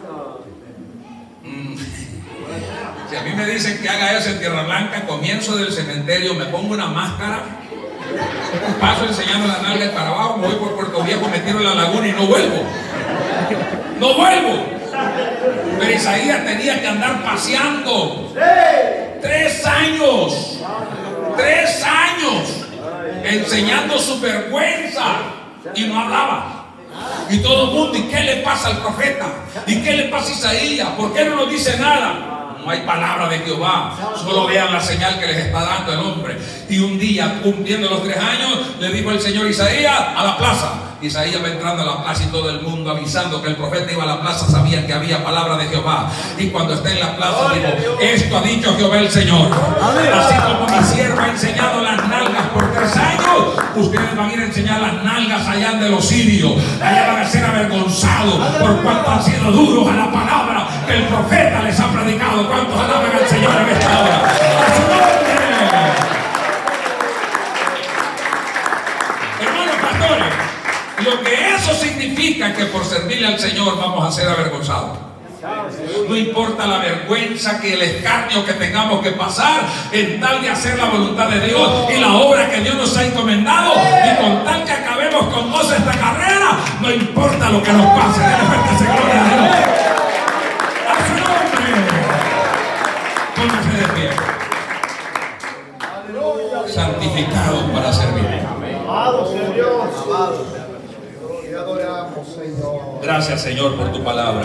Speaker 4: Si a mí me dicen que haga eso en Tierra Blanca, comienzo del cementerio, me pongo una máscara, paso enseñando las nalgas para abajo, me voy por Puerto Viejo, me tiro en la laguna y no vuelvo. No vuelvo. Pero Isaías tenía que andar paseando 3 años. 3 años enseñando su vergüenza y no hablaba. Y todo el mundo, ¿y qué le pasa al profeta? ¿Y qué le pasa a Isaías? ¿Por qué no nos dice nada? No hay palabra de Jehová, solo vean la señal que les está dando el hombre. Y un día, cumpliendo los 3 años, le dijo el Señor: Isaías, a la plaza. Isaías va entrando a la plaza y todo el mundo avisando que el profeta iba a la plaza, sabía que había palabra de Jehová. Y cuando está en la plaza dijo: esto ha dicho Jehová el Señor. Así como mi siervo ha enseñado las nalgas por 3 años, ustedes van a ir a enseñar las nalgas allá de los sirios. Allá van a ser avergonzados por cuanto han sido duros a la palabra que el profeta les ha predicado. ¿Cuántos alaban al Señor en esta hora? ¡A su nombre! Hermanos pastores, lo que eso significa es que por servirle al Señor vamos a ser avergonzados. No importa la vergüenza, que el escarnio que tengamos que pasar en tal de hacer la voluntad de Dios y la obra que Dios nos ha encomendado, y con tal que acabemos con gozo esta carrera, no importa lo que nos pase. Denle fuerte esa gloria a Dios. ¡A su nombre! Póngase de pie. Santificados para servir.
Speaker 3: Amado sea Dios. Te adoramos, Señor.
Speaker 4: Gracias, Señor, por tu palabra.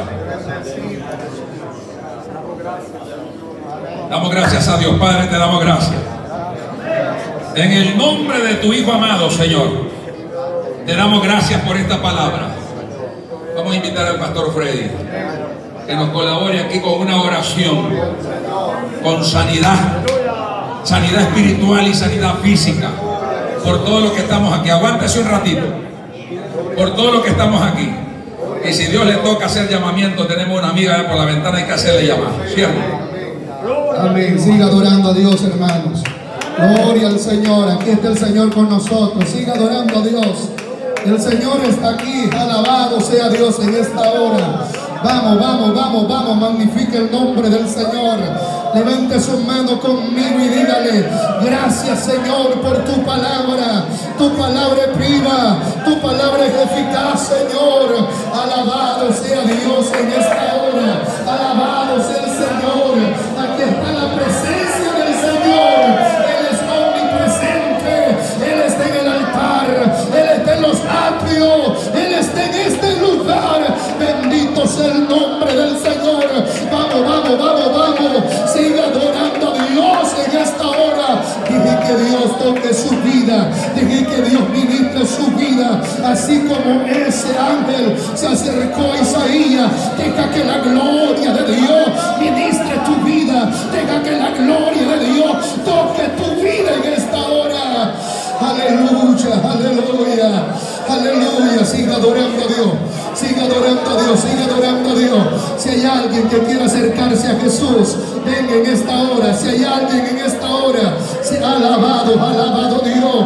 Speaker 4: Damos gracias a Dios, Padre, te damos gracias. En el nombre de tu Hijo amado, Señor, te damos gracias por esta palabra. Vamos a invitar al pastor Freddy que nos colabore aquí con una oración, con sanidad, sanidad espiritual y sanidad física, por todo lo que estamos aquí. Aguántese un ratito, por todo lo que estamos aquí. Y si Dios le toca hacer llamamiento, tenemos una amiga por la ventana, hay que hacerle llamar, ¿cierto?
Speaker 5: Amén. Siga adorando a Dios, hermanos. Gloria al Señor. Aquí está el Señor con nosotros. Siga adorando a Dios. El Señor está aquí. Alabado sea Dios en esta hora. Vamos, vamos, vamos, vamos, magnifique el nombre del Señor. Levante su mano conmigo y dígale: gracias, Señor, por tu palabra. Tu palabra es viva, tu palabra es eficaz, Señor. Alabado sea Dios en esta hora. Alabado sea el Señor. Aquí está la presencia del Señor. Él es omnipresente. Él está en el altar. Él está en los atrios. Él está en este lugar. Bendito sea el nombre del Señor. Vamos, vamos, vamos, vamos. Siga adorando a Dios en esta hora. Dije que Dios toque su vida. Dije que Dios ministre su vida. Así como ese ángel se acercó a Isaías. Deja que la gloria de Dios ministre tu vida. Deja que la gloria de Dios toque tu vida en esta hora. Aleluya, aleluya, aleluya. Siga adorando a Dios. Siga adorando a Dios, siga adorando a Dios. Si hay alguien que quiera acercarse a Jesús, venga en esta hora. Si hay alguien en esta hora, alabado, alabado Dios.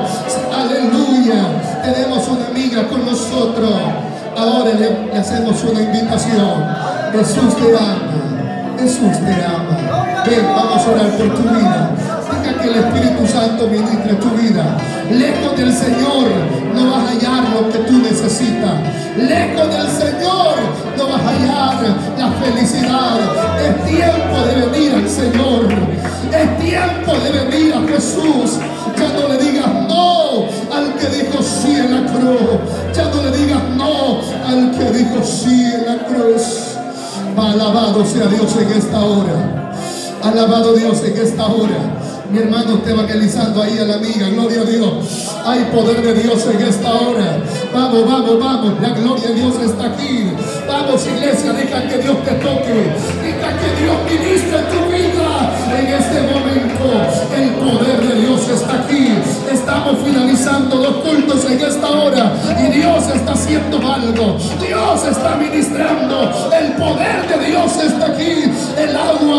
Speaker 5: Aleluya. Tenemos una amiga con nosotros. Ahora le hacemos una invitación. Jesús te ama. Jesús te ama. Ven, vamos a orar por tu vida. Deja que el Espíritu Santo ministre tu vida. Lejos del Señor no vas a hallar lo que tú necesitas. Lejos del Señor no vas a hallar la felicidad. Es tiempo de venir al Señor. Es tiempo de venir a Jesús. Ya no le digas no al que dijo sí en la cruz. Ya no le digas no al que dijo sí en la cruz. Alabado sea Dios en esta hora. Alabado Dios en esta hora. Mi hermano está evangelizando ahí a la amiga. Gloria a Dios. Hay poder de Dios en esta hora. Vamos, vamos, vamos. La gloria de Dios está aquí. Vamos, iglesia, deja que Dios te toque. Deja que Dios ministre tu vida en este momento. El poder de Dios está aquí. Estamos finalizando los cultos en esta hora y Dios está haciendo algo. Dios está ministrando. El poder de Dios está aquí. El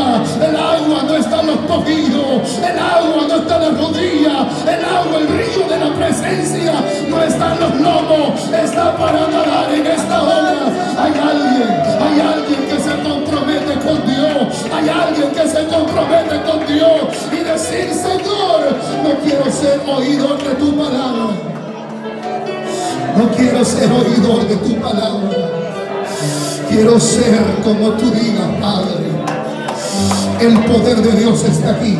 Speaker 5: agua no está en los tobillos. El agua no está en las rodillas. El agua, el río de la presencia no está en los lomos. Está para nadar en esta hora. Hay alguien que se compromete con Dios. Hay alguien que se compromete con Dios y decir: Señor, no quiero ser oidor de tu palabra. No quiero ser oidor de tu palabra. Quiero ser como tú digas, Padre. El poder de Dios está aquí.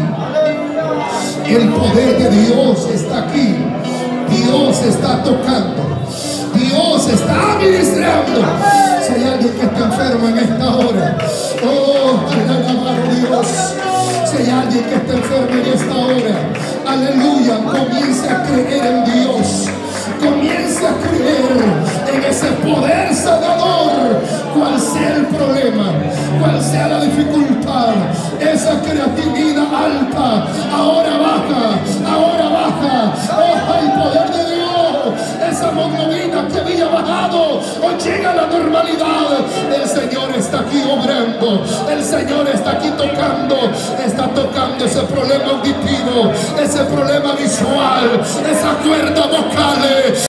Speaker 5: El poder de Dios está aquí. Dios está tocando. Dios está ministrando. Si hay alguien que está enfermo en esta hora, oh, alabado Dios. Si hay alguien que está enfermo en esta hora, aleluya, comience a creer en Dios. Comience a creer en ese poder sanador. Cual sea el problema, cual sea la dificultad, esa creatividad alta, ahora baja, ahora baja. Oh, el poder de Dios, esa hemoglobina que había bajado, hoy llega a la normalidad. El Señor está aquí obrando, el Señor está aquí tocando, está tocando ese problema auditivo, ese problema visual, esa cuerda vocal.